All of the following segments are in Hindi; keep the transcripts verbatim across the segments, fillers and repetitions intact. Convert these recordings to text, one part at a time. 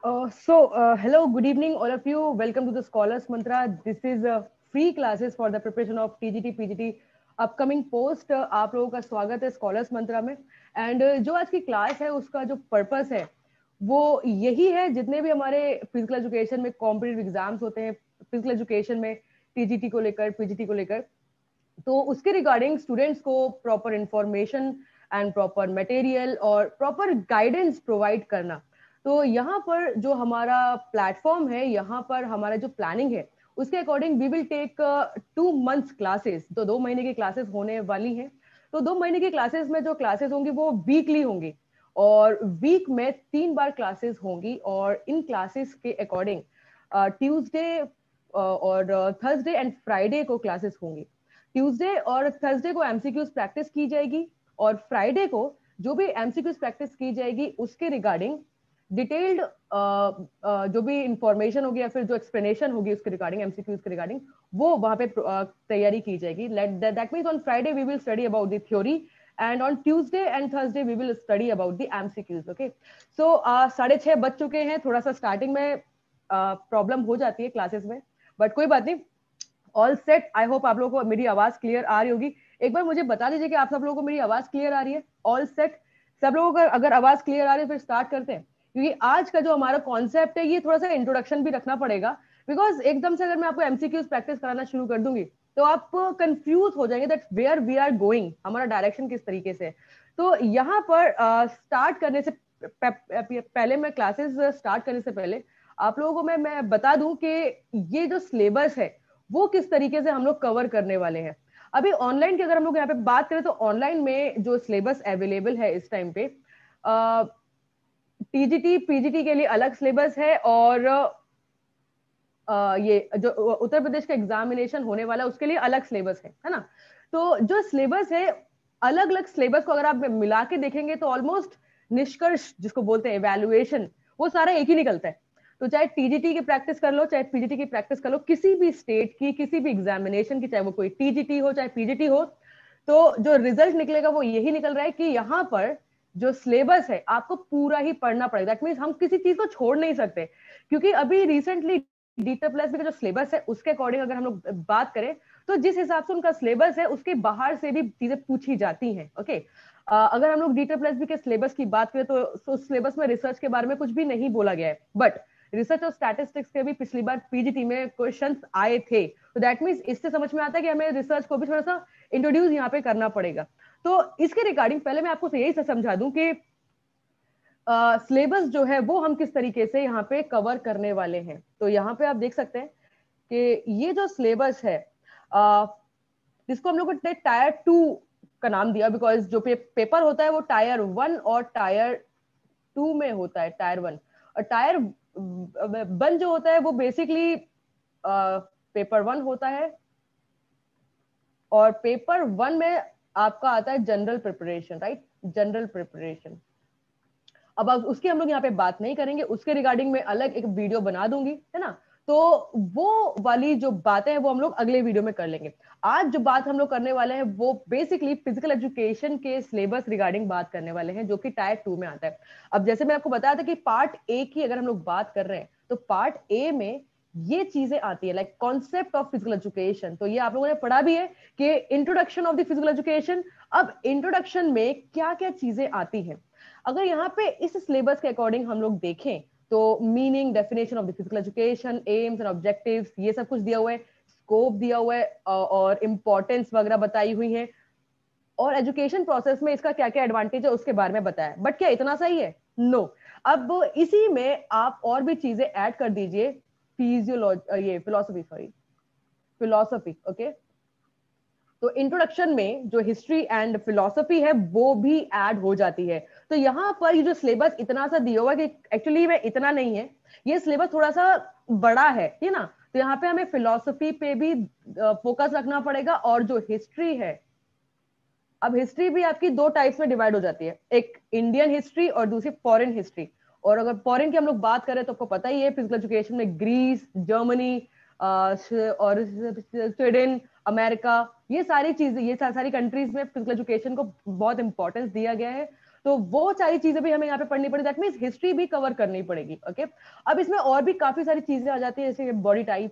Uh, so, uh, hello, good evening, all of you. Welcome to the Scholars Mantra. This is uh, free classes for the preparation of T G T, P G T, upcoming post. Uh, आप लोगों का स्वागत है Scholars Mantra में. And uh, जो आज की क्लास है उसका जो पर्पस है वो यही है, जितने भी हमारे फिजिकल एजुकेशन में कॉम्पिटिटिव एग्जाम्स होते हैं, फिजिकल एजुकेशन में टीजीटी को लेकर, पीजीटी को लेकर, तो उसके रिगार्डिंग स्टूडेंट्स को proper information and proper material और प्रॉपर गाइडेंस प्रोवाइड करना. तो यहाँ पर जो हमारा प्लेटफॉर्म है, यहाँ पर हमारा जो प्लानिंग है उसके according we will take two months classes. तो दो महीने की क्लासेस होने वाली हैं. तो दो महीने की क्लासेस में जो क्लासेस होंगी वो वीकली होंगी और वीक में तीन बार क्लासेस होंगी. और इन क्लासेस के अकॉर्डिंग ट्यूसडे और थर्सडे एंड फ्राइडे को क्लासेस होंगी. ट्यूसडे और थर्सडे को एमसीक्यूज प्रैक्टिस की जाएगी और फ्राइडे को जो भी एमसीक्यूज प्रैक्टिस की जाएगी उसके रिगार्डिंग डिटेल्ड जो भी इंफॉर्मेशन होगी या फिर जो एक्सप्लेनेशन होगी उसके रिगार्डिंग, एमसीक्यूज के रिगार्डिंग, वो वहां पे तैयारी की जाएगी. That means on Friday we will study about the theory and on Tuesday and Thursday we will study about the MCQs. Okay, so साढ़े छह बज चुके हैं. थोड़ा सा स्टार्टिंग में प्रॉब्लम uh, हो जाती है क्लासेस में, बट कोई बात नहीं. All set. आई होप आप लोगों को मेरी आवाज क्लियर आ रही होगी. एक बार मुझे बता दीजिए कि आप सब लोगों को मेरी आवाज क्लियर आ रही है. All set. सब लोगों को अगर आवाज क्लियर आ रही है फिर स्टार्ट करते हैं, क्योंकि आज का जो हमारा कॉन्सेप्ट है ये थोड़ा सा इंट्रोडक्शन भी रखना पड़ेगा. बिकॉज एकदम से अगर मैं आपको एमसीक्यूज प्रैक्टिस कराना शुरू कर दूंगी तो आप कंफ्यूज हो जाएंगे that where we are going, हमारा डायरेक्शन किस तरीके से. तो यहाँ पर स्टार्ट uh, करने से पहले, मैं क्लासेस स्टार्ट करने से पहले आप लोगों को मैं मैं बता दूं कि ये जो सिलेबस है वो किस तरीके से हम लोग कवर करने वाले हैं. अभी ऑनलाइन की अगर हम लोग यहाँ पे बात करें तो ऑनलाइन में जो सिलेबस अवेलेबल है इस टाइम पे, टीजीटी पीजीटी के लिए अलग सिलेबस है और आ, ये जो उत्तर प्रदेश का एग्जामिनेशन होने वाला है उसके लिए अलग सिलेबस है, है ना. तो जो सिलेबस है, अलग अलग सिलेबस को अगर आप मिला के देखेंगे तो ऑलमोस्ट निष्कर्ष जिसको बोलते हैं इवैल्यूएशन, वो सारा एक ही निकलता है. तो चाहे टीजीटी की प्रैक्टिस कर लो, चाहे पीजीटी की प्रैक्टिस कर लो, किसी भी स्टेट की किसी भी एग्जामिनेशन की, चाहे वो कोई टीजीटी हो चाहे पीजीटी हो, तो जो रिजल्ट निकलेगा वो यही निकल रहा है कि यहाँ पर जो सिलेबस है आपको पूरा ही पढ़ना पड़ेगा. दैट मींस हम किसी चीज को छोड़ नहीं सकते, क्योंकि अभी रिसेंटली डीटर प्लस का जो सिलेबस है उसके अकॉर्डिंग अगर हम लोग बात करें तो जिस हिसाब से उनका सिलेबस है उसके बाहर से भी चीजें पूछी जाती हैं. Okay okay? Uh, अगर हम लोग डीटर प्लस बी के सिलेबस की बात करें तो उस सिलेबस में रिसर्च के बारे में कुछ भी नहीं बोला गया है, बट रिसर्च और स्टैटिस्टिक्स के भी पिछली बार पीजीटी में क्वेश्चंस आए थे. तो दैट मींस इससे समझ में आता है कि हमें रिसर्च को भी थोड़ा सा इंट्रोड्यूस यहाँ पे करना पड़ेगा. तो इसके रिगार्डिंग पहले मैं आपको यही समझा दूं कि सिलेबस uh, जो है वो हम किस तरीके से यहाँ पे कवर करने वाले हैं. तो यहाँ पे आप देख सकते हैं कि ये जो सिलेबस है uh, जिसको हम लोग ने टायर टू का नाम दिया, बिकॉज जो पे, पेपर होता है वो टायर वन और टायर टू में होता है. टायर वन और टायर वन जो होता है वो बेसिकली पेपर वन होता है और पेपर वन में आपका आता है general preparation, right, general preparation. अब अब उसकी हम लोग यहाँ पे बात नहीं करेंगे, उसके रिगार्डिंग में अलग एक वीडियो बना दूंगी, है ना. तो वो वाली जो बातें हैं वो हम लोग अगले वीडियो में कर लेंगे. आज जो बात हम लोग करने वाले हैं वो बेसिकली फिजिकल एजुकेशन के सिलेबस रिगार्डिंग बात करने वाले हैं, जो कि टायर टू में आता है. अब जैसे मैं आपको बताया था कि पार्ट ए की अगर हम लोग बात कर रहे हैं तो पार्ट ए में ये चीजें आती है like concept of physical education. तो ये आप लोगों ने पढ़ा भी है कि introduction of the physical education. अब इंट्रोडक्शन में क्या क्या चीजें आती हैं, अगर यहाँ पे इस सिलेबस के अकॉर्डिंग हम लोग देखें तो meaning, definition of the physical education, aims and objectives, ये सब कुछ दिया हुआ है, स्कोप दिया हुआ है और इंपॉर्टेंस वगैरह बताई हुई है, और एजुकेशन प्रोसेस में इसका क्या क्या एडवांटेज है उसके बारे में बताया. बट क्या इतना सही है? No no. अब इसी में आप और भी चीजें ऐड कर दीजिए, फिजियोलॉजी, ये फिलोसफी, सॉरी फिलोसफी. ओके, तो इंट्रोडक्शन में जो हिस्ट्री एंड फिलोसफी है वो भी ऐड हो जाती है. तो यहाँ पर ये जो सिलेबस इतना सा दिया हुआ है कि एक्चुअली में इतना नहीं है, ये सिलेबस थोड़ा सा बड़ा है, है ना. तो यहाँ पे हमें फिलोसफी पे भी फोकस रखना पड़ेगा और जो हिस्ट्री है, अब हिस्ट्री भी आपकी दो टाइप्स में डिवाइड हो जाती है, एक इंडियन हिस्ट्री और दूसरी फॉरेन हिस्ट्री. और अगर फॉरेन की हम लोग बात करें तो आपको पता ही है फिजिकल एजुकेशन में ग्रीस, जर्मनी और स्वीडन, अमेरिका, ये सारी चीजें, ये सारी कंट्रीज में फिजिकल एजुकेशन को बहुत इंपॉर्टेंस दिया गया है. तो वो सारी चीजें भी हमें यहाँ पे पढ़नी पड़ेगी, दैट मीन्स हिस्ट्री भी कवर करनी पड़ेगी। Okay okay? अब इसमें और भी काफी सारी चीजें आ जाती है, जैसे बॉडी टाइप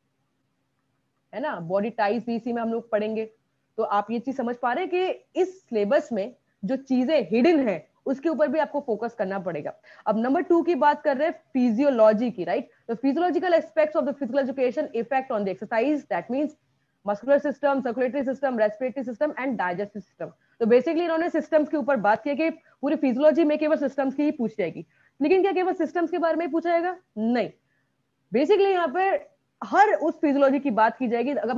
है ना, बॉडी टाइप भी इसी में हम लोग पढ़ेंगे। तो आप ये चीज समझ पा रहे हैं कि इस सिलेबस में जो चीजें हिडन है उसके ऊपर भी आपको फोकस करना पड़ेगा। अब नंबर टू की बात कर रहे हैं फिजियोलॉजी की, राइट। तो physiological aspects of the physical education effect on the exercise, that means muscular system, circulatory system, respiratory system and digestive system. तो बेसिकली इन्होंने सिस्टम्स के ऊपर बात की कि पूरी फिजियोलॉजी में केवल सिस्टम्स की ही पूछ जाएगी। लेकिन क्या केवल सिस्टम्स के बारे में ही पूछा जाएगा? नहीं, बेसिकली यहाँ पे हर उस फिजियोलॉजी की बात की जाएगी। अगर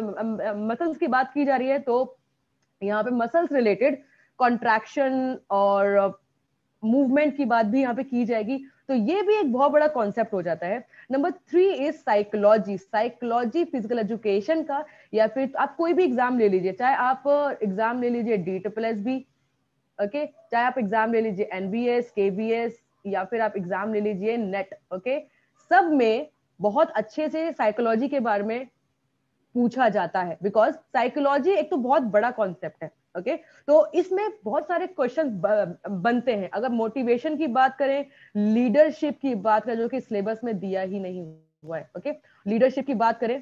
मसल्स की बात की जा रही है तो यहाँ पे मसल्स रिलेटेड कॉन्ट्रैक्शन और मूवमेंट की बात भी यहाँ पे की जाएगी। तो ये भी एक बहुत बड़ा कॉन्सेप्ट हो जाता है। Number three is psychology. Psychology physical education का, या फिर आप कोई भी एग्जाम ले लीजिए, चाहे आप एग्जाम ले लीजिए D triple S B, okay, चाहे आप एग्जाम ले लीजिए एनबीएस, केबीएस, या फिर आप एग्जाम ले लीजिए नेट, ओके, सब में बहुत अच्छे से साइकोलॉजी के बारे में पूछा जाता है, बिकॉज साइकोलॉजी एक तो बहुत बड़ा कॉन्सेप्ट है। Okay okay? तो इसमें बहुत सारे क्वेश्चन बनते हैं। अगर मोटिवेशन की बात करें, लीडरशिप की बात करें जो कि सिलेबस में दिया ही नहीं हुआ है, ओके, लीडरशिप की बात करें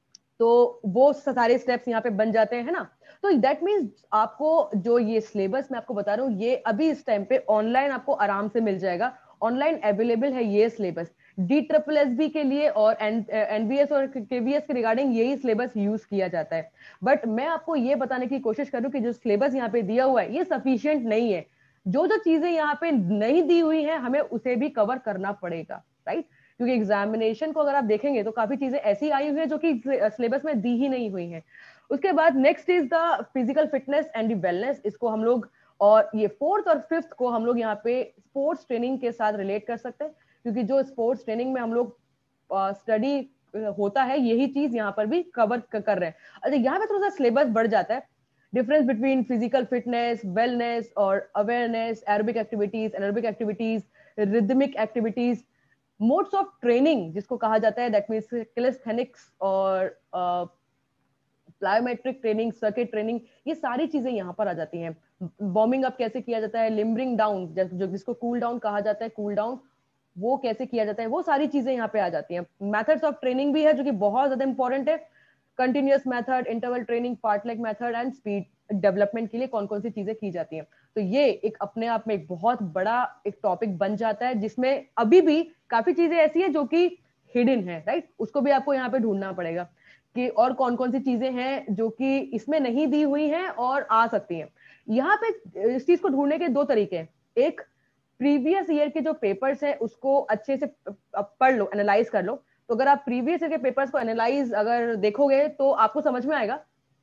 तो वो सारे स्टेप्स यहाँ पे बन जाते हैं ना। तो दैट मीन्स आपको जो ये सिलेबस मैं आपको बता रहा हूँ, ये अभी इस टाइम पे ऑनलाइन आपको आराम से मिल जाएगा, ऑनलाइन अवेलेबल है ये syllabus D triple S B के लिए, और एनबीएस और केवीएस के रिगार्डिंग यही सिलेबस यूज किया जाता है। बट मैं आपको ये बताने की कोशिश करूँ कि जो सिलेबस यहाँ पे दिया हुआ है ये सफिशिएंट नहीं है। जो जो चीजें यहाँ पे नहीं दी हुई है हमें उसे भी कवर करना पड़ेगा, राइट। क्योंकि एग्जामिनेशन को अगर आप देखेंगे तो काफी चीजें ऐसी आई हुई है जो कि सिलेबस में दी ही नहीं हुई है। उसके बाद next is the physical fitness and the wellness. इसको हम लोग, और ये फोर्थ और फिफ्थ को हम लोग यहाँ पे स्पोर्ट्स ट्रेनिंग के साथ रिलेट कर सकते हैं, क्योंकि जो स्पोर्ट्स ट्रेनिंग में हम लोग स्टडी होता है यही चीज यहाँ पर भी कवर कर रहे हैं। अच्छा, यहाँ पे थोड़ा सा सिलेबस बढ़ जाता है, difference between physical fitness, wellness और awareness, aerobic activities, anaerobic activities, rhythmic activities, modes of training जिसको कहा जाता है, दैट मींस कैलिस्थेनिक्स और प्लायोमेट्रिक ट्रेनिंग, सर्किट ट्रेनिंग, ये सारी चीजें यहाँ पर आ जाती हैं। वार्मिंग अप कैसे किया जाता है, लिम्बरिंग डाउन जो जिसको कूल डाउन कहा जाता है, कूल डाउन वो कैसे किया जाता है, वो सारी चीजें यहाँ पे आ जाती हैं। मेथड्स ऑफ ट्रेनिंग भी है जो कि बहुत ज्यादा इंपॉर्टेंट है, continuous method, interval training, fartlek method and speed development के लिए कौन कौन सी चीजें की जाती हैं। तो ये एक अपने आप में एक बहुत बड़ा एक टॉपिक बन जाता है, जिसमें अभी भी काफी चीजें ऐसी है जो कि हिडन है, राइट। उसको भी आपको यहाँ पे ढूंढना पड़ेगा कि और कौन कौन सी चीजें हैं जो कि इसमें नहीं दी हुई हैं और आ सकती हैं। यहाँ पे इस चीज को ढूंढने के दो तरीके हैं। एक, प्रीवियस ईयर के जो पेपर्स हैं उसको अच्छे से पढ़ लो, एनालाइज कर लो। तो अगर आप प्रीवियस ईयर के पेपर्स को एनालाइज अगर देखोगे तो आपको समझ में आएगा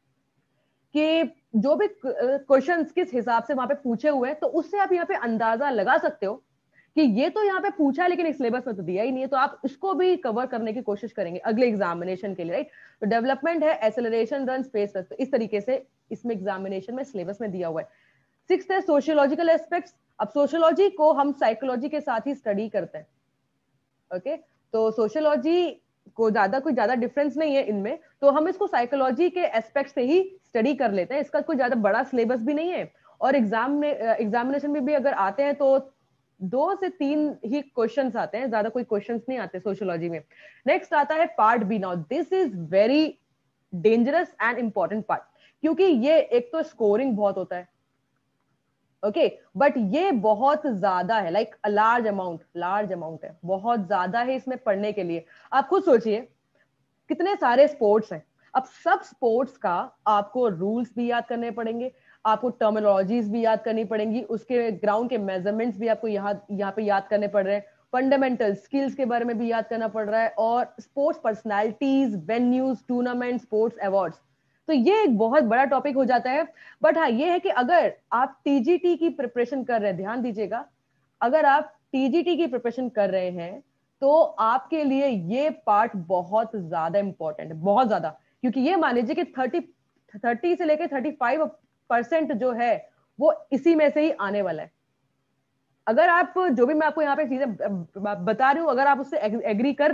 कि जो भी क्वेश्चंस किस हिसाब से वहां पे पूछे हुए हैं, तो उससे आप यहाँ पे अंदाजा लगा सकते हो कि ये तो यहाँ पे पूछा है लेकिन इस सिलेबस में तो दिया ही नहीं है, तो आप इसको भी कवर करने की कोशिश करेंगे अगले एग्जामिनेशन के लिए, राइट। तो डेवलपमेंट है, एक्सेलरेशन, रन, स्पेस, तो इस तरीके से इसमें एग्जामिनेशन में सिलेबस में दिया हुआ है। सिक्स्थ है सोशियोलॉजिकल एस्पेक्ट्स। अब सोशियोलॉजी को हम साइकोलॉजी के साथ ही स्टडी करते हैं, ओके okay? तो सोशियोलॉजी को ज्यादा कोई ज्यादा डिफरेंस नहीं है इनमें, तो हम इसको साइकोलॉजी के एस्पेक्ट से ही स्टडी कर लेते हैं। इसका कोई ज्यादा बड़ा सिलेबस भी नहीं है, और एग्जाम में एग्जामिनेशन में भी अगर आते हैं तो दो से तीन ही क्वेश्चंस आते हैं, ज्यादा कोई क्वेश्चंस नहीं आते सोशियोलॉजी में। नेक्स्ट आता है part B. Now this is very dangerous and important part, क्योंकि ये एक तो स्कोरिंग बहुत होता है, ओके, बट ये बहुत ज्यादा है, like a large amount, large amount है, बहुत ज्यादा है इसमें पढ़ने के लिए। आप खुद सोचिए कितने सारे स्पोर्ट्स हैं। अब सब स्पोर्ट्स का आपको रूल्स भी याद करने पड़ेंगे, आपको टर्मिनोलॉजीज भी याद करनी पड़ेंगी, उसके ग्राउंड के मेजरमेंट्स भी आपको यहाँ यहाँ पे याद करने पड़ रहे हैं, फंडामेंटल स्किल्स के बारे में भी याद करना पड़ रहा है, और sports personalities, venues, tournament, sports awards. तो ये एक बहुत बड़ा टॉपिक हो जाता है। बट हाँ, ये है कि अगर आप टीजीटी की प्रिपरेशन कर रहे हैं, ध्यान दीजिएगा, अगर आप टीजीटी की प्रिपरेशन कर रहे हैं तो आपके लिए ये पार्ट बहुत ज्यादा इंपॉर्टेंट है, बहुत ज्यादा। क्योंकि ये मान लीजिए कि थर्टी थर्टी से लेकर थर्टी फाइव परसेंट जो है वो इसी में से ही आने वाला है। अगर आप जो भी मैं आपको यहाँ पे चीजें बता रही हूँ, अगर आप उससे एग्री कर रहे हैं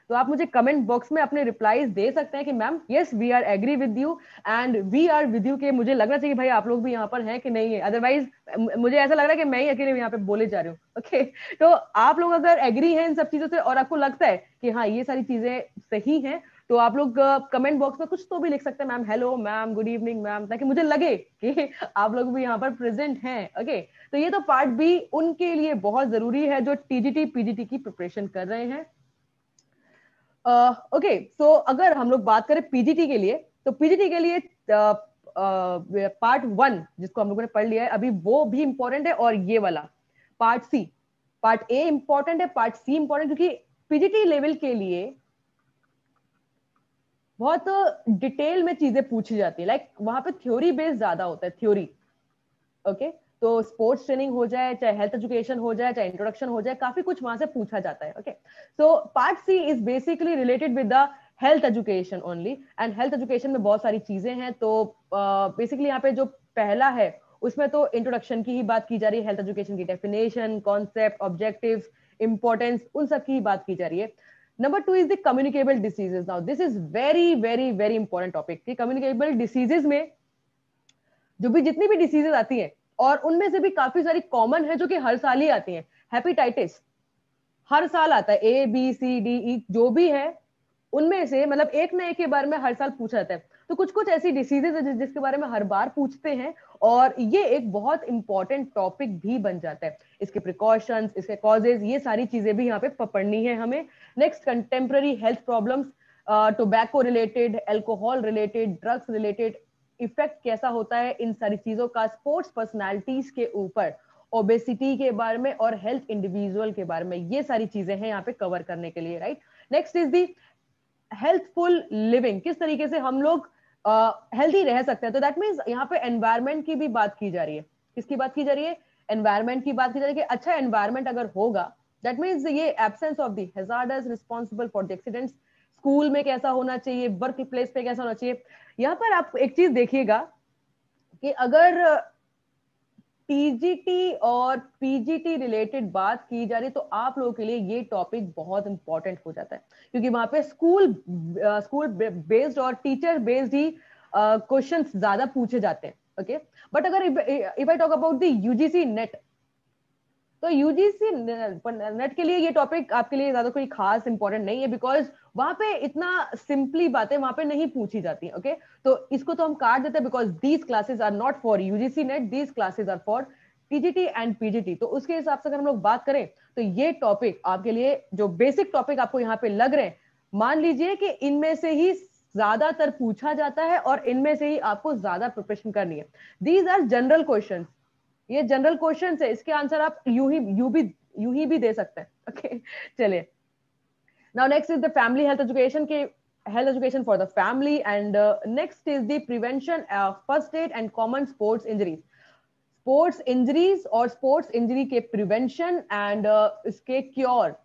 तो आप मुझे कमेंट बॉक्स में अपने रिप्लाईज दे सकते हैं कि ma'am yes we are agree with you and we are with you, के मुझे लगना चाहिए भाई आप लोग भी यहाँ पर हैं कि नहीं है, अदरवाइज मुझे ऐसा लग रहा है कि मैं ही अकेले यहाँ पे बोले जा रही हूँ। Okay okay? तो आप लोग अगर एग्री हैं इन सब चीजों से और आपको लगता है कि हाँ ये सारी चीजें सही हैं, तो आप लोग कमेंट बॉक्स में कुछ तो भी लिख सकते हैं, ma'am hello ma'am, good evening ma'am, ताकि मुझे लगे कि आप लोग भी यहाँ पर प्रेजेंट हैं। ओके, तो ये तो पार्ट बी उनके लिए बहुत जरूरी है जो टीजीटी पीजीटी की प्रिपरेशन कर रहे हैं। ओके, सो अगर हम लोग बात करें पीजीटी के लिए, तो पीजीटी के लिए पार्ट वन जिसको हम लोगों ने पढ़ लिया है अभी, वो भी इंपॉर्टेंट है, और ये वाला part C, part A important है, पार्ट सी इंपॉर्टेंट, क्योंकि पीजीटी लेवल के लिए बहुत डिटेल में चीजें पूछी जाती है, लाइक वहां पे थ्योरी बेस्ड ज्यादा होता है, थ्योरी। ओके, तो स्पोर्ट्स ट्रेनिंग हो जाए, चाहे हेल्थ एजुकेशन हो जाए, चाहे इंट्रोडक्शन हो जाए, काफी कुछ वहां से पूछा जाता है। Okay, so part C is basically related with the health education only, and health education में बहुत सारी चीजें हैं। तो बेसिकली uh, यहाँ पे जो पहला है उसमें तो इंट्रोडक्शन की ही बात की जा रही है, हेल्थ एजुकेशन की डेफिनेशन, कॉन्सेप्ट, ऑब्जेक्टिव्स, इंपॉर्टेंस, उन सब की ही बात की जा रही है। Number two is the communicable diseases. Now this is very very very important topic कि कम्युनिकेबल डिसीजेस में जो भी जितनी भी डिसीजेस आती हैं, और उनमें से भी काफी सारी कॉमन है जो कि हर साल ही आती हैं। हेपेटाइटिस हर साल आता है, ए बी सी डी ई जो भी है उनमें से, मतलब एक ना एक के बारे में हर साल पूछा जाता है। तो कुछ कुछ ऐसी डिसीजेज है जिसके बारे में हर बार पूछते हैं, और ये एक बहुत इंपॉर्टेंट टॉपिक भी बन जाता है। इसके प्रिकॉशंस, इसके कॉजेज, ये सारी चीजें भी यहाँ पे पढ़नी है हमें। Next, contemporary health problems, tobacco related, alcohol related, drugs related, effect कैसा होता है इन सारी चीजों का स्पोर्ट्स पर्सनालिटीज के ऊपर, ओबेसिटी के बारे में और हेल्थ इंडिविजुअल के बारे में, ये सारी चीजें हैं यहाँ पे कवर करने के लिए, right. Next is the healthful living, किस तरीके से हम लोग हेल्थी uh, रह सकते हैं। तो दैट मीन्स यहाँ पे एनवायरमेंट की भी बात की जा रही है। किसकी बात की जा रही है? एनवायरमेंट की बात की जा रही है कि अच्छा एनवायरमेंट अगर होगा, दैट मीन्स ये absence of the hazardous responsible for the accidents, school में कैसा होना चाहिए, वर्क प्लेस पे कैसा होना चाहिए। यहाँ पर आप एक चीज देखिएगा कि अगर टीजीटी और पीजीटी रिलेटेड बात की जा रही है तो आप लोगों के लिए ये टॉपिक बहुत इंपॉर्टेंट हो जाता है, क्योंकि वहां पे स्कूल स्कूल बेस्ड और टीचर बेस्ड ही क्वेश्चंस uh, ज्यादा पूछे जाते हैं। ओके, बट अगर if I talk about the UGC NET, तो यूजीसी नेट के लिए ये टॉपिक आपके लिए ज्यादा कोई खास इंपॉर्टेंट नहीं है, बिकॉज वहां पे इतना सिंपली बातें वहां पे नहीं पूछी जाती हैं। ओके, तो इसको तो हम काट देते हैं, because these classes are not for UGC NET, these classes are for TGT and PGT. तो उसके हिसाब से अगर हम लोग बात करें तो ये टॉपिक आपके लिए, जो बेसिक टॉपिक आपको यहाँ पे लग रहे हैं, मान लीजिए कि इनमें से ही ज्यादातर पूछा जाता है और इनमें से ही आपको ज्यादा प्रिपरेशन करनी है। दीज आर जनरल क्वेश्चन, ये जनरल क्वेश्चन है, इसके आंसर आप यू ही यू भी यू ही भी दे सकते हैं। ओके, चलिए। Now next is the family health education के health education for the family, and next is the prevention, first aid and common sports injuries, sports injuries और स्पोर्ट्स इंजरी के प्रिवेंशन एंड इसके cure.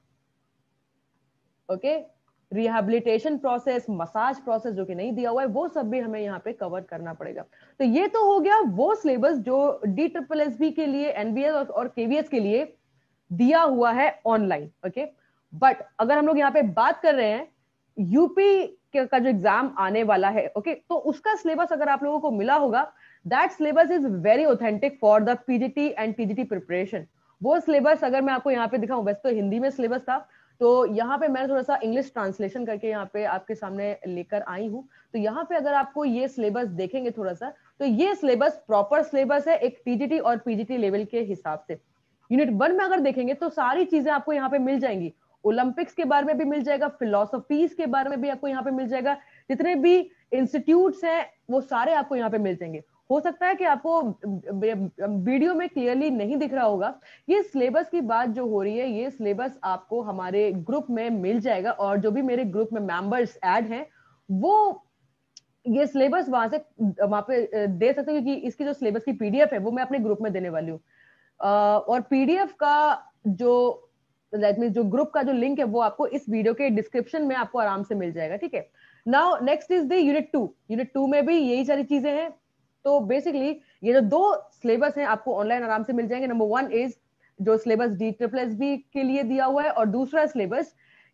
Okay, rehabilitation process, massage process जो कि नहीं दिया हुआ है, वो सब भी हमें यहाँ पे कवर करना पड़ेगा। तो ये तो हो गया वो सिलेबस जो डी ट्रिपल एस बी के लिए, एनबीएस और केवीएस के लिए दिया हुआ है ऑनलाइन। ओके, बट अगर हम लोग यहाँ पे बात कर रहे हैं यूपी का जो एग्जाम आने वाला है, ओके, तो उसका सिलेबस अगर आप लोगों को मिला होगा, that syllabus is very authentic for the PGT and TGT preparation. वो सिलेबस अगर मैं आपको यहाँ पे दिखाऊं, वैसे तो हिंदी में सिलेबस था, तो यहाँ पे मैं थोड़ा सा इंग्लिश ट्रांसलेशन करके यहाँ पे आपके सामने लेकर आई हूँ। तो यहाँ पे अगर आपको ये सिलेबस देखेंगे थोड़ा सा, तो ये सिलेबस प्रॉपर सिलेबस है एक टीजीटी और पीजीटी लेवल के हिसाब से। यूनिट वन में अगर देखेंगे तो सारी चीजें आपको यहाँ पे मिल जाएंगी, ओलंपिक्स के बारे में भी मिल जाएगा, फिलोसफीज के बारे में भी आपको यहाँ पे मिल जाएगा, जितने भी इंस्टीट्यूट्स हैं वो सारे आपको यहाँ पे मिल जाएंगे। हो सकता है कि आपको वीडियो में क्लियरली नहीं दिख रहा होगा, ये सिलेबस की बात जो हो रही है, ये सिलेबस आपको हमारे ग्रुप में मिल जाएगा, और जो भी मेरे ग्रुप में मेंबर्स ऐड हैं वो ये सिलेबस वहां से वहां पे दे सकते हैं, क्योंकि इसकी जो सिलेबस की पीडीएफ है वो मैं अपने ग्रुप में देने वाली हूँ, और पीडीएफ का जो दैट मींस जो ग्रुप का जो लिंक है वो आपको इस वीडियो के डिस्क्रिप्शन में आपको आराम से मिल जाएगा। ठीक है, now next is the unit two. Unit two में भी यही सारी चीजें हैं। तो बेसिकली ये जो दो सिलेबस हैं आपको ऑनलाइन आराम से मिल जाएंगे। नंबर वन इज जो syllabus D triple S B के लिए दिया हुआ है, और दूसरा सिलेबस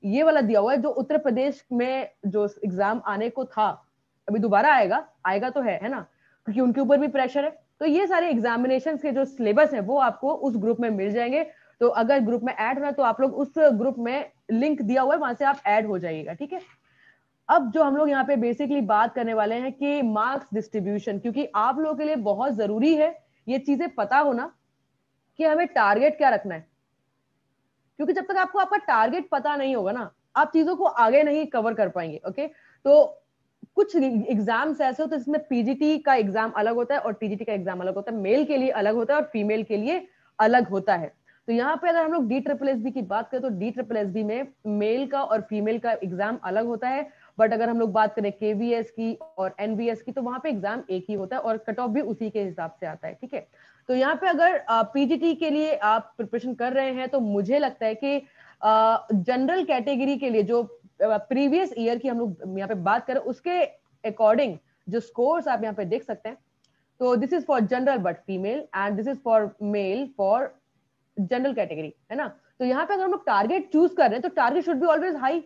ये वाला दिया हुआ है जो उत्तर प्रदेश में जो एग्जाम आने को था, अभी दोबारा आएगा, आएगा तो है है ना, क्योंकि उनके ऊपर भी प्रेशर है। तो ये सारे एग्जामिनेशन के जो सिलेबस है वो आपको उस ग्रुप में मिल जाएंगे। तो अगर ग्रुप में ऐड होना है तो आप लोग उस ग्रुप में लिंक दिया हुआ है, वहां से आप ऐड हो जाइएगा, ठीक है। अब जो हम लोग यहाँ पे बेसिकली बात करने वाले हैं कि मार्क्स डिस्ट्रीब्यूशन, क्योंकि आप लोगों के लिए बहुत जरूरी है ये चीजें पता होना कि हमें टारगेट क्या रखना है, क्योंकि जब तक आपको आपका टारगेट पता नहीं होगा ना, आप चीजों को आगे नहीं कवर कर पाएंगे। ओके, तो कुछ एग्जाम्स ऐसे होते हैं जिसमें पीजीटी का एग्जाम अलग होता है और टीजीटी का एग्जाम अलग होता है, मेल के लिए अलग होता है और फीमेल के लिए अलग होता है। तो यहाँ पे अगर हम लोग डी ट्रिपल एस बी की बात करें तो डी ट्रिपल एस बी में मेल का और फीमेल का एग्जाम अलग होता है, बट अगर हम लोग बात करें केवीएस की और एनबीएस की तो वहां पे एग्जाम एक ही होता है और कट ऑफ भी उसी के हिसाब से आता है, ठीक है। तो यहाँ पे अगर पीजीटी के लिए आप प्रिपरेशन कर रहे हैं तो मुझे लगता है कि जनरल कैटेगरी के लिए जो प्रीवियस ईयर की हम लोग यहाँ पे बात करें उसके अकॉर्डिंग जो स्कोर्स आप यहाँ पे देख सकते हैं, तो this is for general but female and this is for male for general category, है ना। तो यहाँ पे अगर हम लोग टारगेट चूज कर रहे हैं तो target should be always high.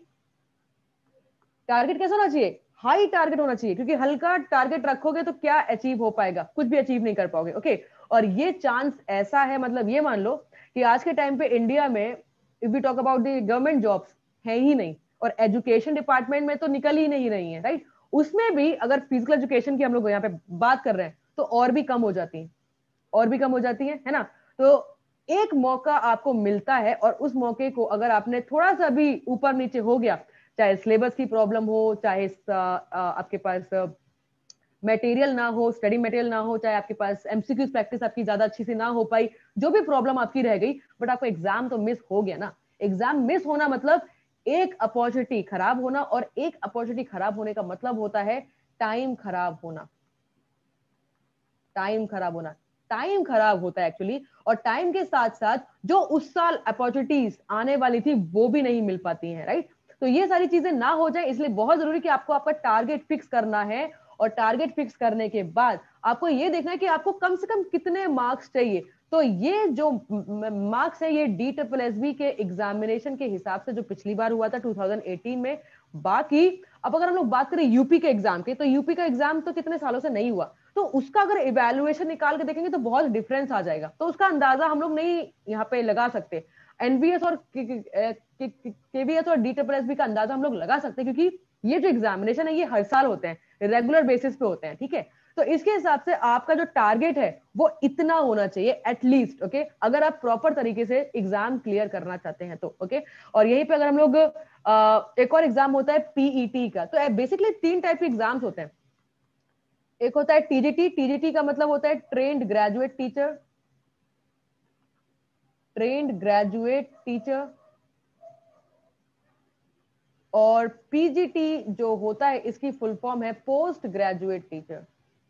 Target कैसा होना चाहिए? हाई टारगेट होना चाहिए, क्योंकि हल्का टारगेट रखोगे तो क्या अचीव हो पाएगा? कुछ भी अचीव नहीं कर पाओगे। ओके, और ये चांस ऐसा है, मतलब ये मान लो कि आज के टाइम पे इंडिया में if we talk about the government jobs है ही नहीं, और एजुकेशन डिपार्टमेंट में तो निकल ही नहीं रही है, राइट। उसमें भी अगर फिजिकल एजुकेशन की हम लोग यहाँ पे बात कर रहे हैं तो और भी कम हो जाती है, और भी कम हो जाती है, है ना। तो एक मौका आपको मिलता है और उस मौके को अगर आपने थोड़ा सा भी ऊपर नीचे हो गया, चाहे सिलेबस की प्रॉब्लम हो, चाहे आपके पास मटेरियल ना हो, स्टडी मटेरियल ना हो, चाहे आपके पास एमसीक्यूज प्रैक्टिस आपकी ज्यादा अच्छी से ना हो पाई, जो भी प्रॉब्लम आपकी रह गई, बट आपको एग्जाम तो मिस हो गया ना। एग्जाम मिस होना मतलब एक अपॉर्चुनिटी खराब होना, और एक अपॉर्चुनिटी खराब होने का मतलब होता है टाइम खराब होना। टाइम खराब होना टाइम खराब होता है एक्चुअली, और टाइम के साथ साथ जो उस साल अपॉर्चुनिटीज आने वाली थी वो भी नहीं मिल पाती हैं, राइट। तो ये सारी चीजें ना हो जाए, इसलिए बहुत जरूरी कि आपको आपका टारगेट फिक्स करना है, और टारगेट फिक्स करने के बाद आपको ये देखना है कि आपको कम से कम कितने मार्क्स चाहिए। तो ये जो मार्क्स है ये डी ट्रिपल एस बी के एग्जामिनेशन के हिसाब से जो पिछली बार हुआ था टू थाउजेंड एटीन में। बाकी अब अगर हम लोग बात करें यूपी के एग्जाम की, तो यूपी का एग्जाम तो कितने सालों से नहीं हुआ, तो उसका अगर इवैल्यूएशन निकाल के देखेंगे तो बहुत डिफरेंस आ जाएगा। तो उसका अंदाजा हम लोग नहीं यहाँ पे लगा सकते। एनबीएस और केवीएस और डी ट्रिपल एस बी का अंदाजा हम लोग लगा सकते हैं, क्योंकि ये जो एग्जामिनेशन है ये हर साल होते हैं, रेगुलर बेसिस पे होते हैं, ठीक है। तो इसके हिसाब से आपका जो टारगेट है वो इतना होना चाहिए एटलीस्ट, ओके, अगर आप प्रॉपर तरीके से एग्जाम क्लियर करना चाहते हैं तो, ओके। और यहीं पे अगर हम लोग एक और एग्जाम होता है पीईटी का, तो बेसिकली तीन टाइप के एग्जाम्स होते हैं। एक होता है टीजीटी, टीजीटी का मतलब होता है trained graduate teacher, trained graduate teacher. और पीजीटी जो होता है इसकी फुल फॉर्म है post graduate teacher,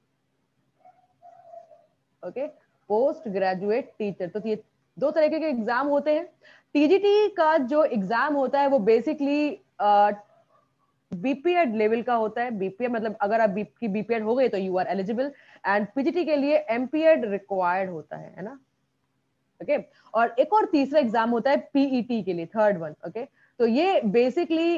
okay, post graduate teacher. तो ये दो तरीके के एग्जाम होते हैं। टीजीटी का जो एग्जाम होता है वो बेसिकली बीपीएड लेवल का होता है। बीपीएड मतलब अगर आप की बीपीएड हो गई तो you are eligible, and PGT के लिए एमपीएड रिक्वायर्ड होता है है ना, ओके। और एक और तीसरा एग्जाम होता है पीईटी के लिए, थर्ड वन, ओके। तो ये बेसिकली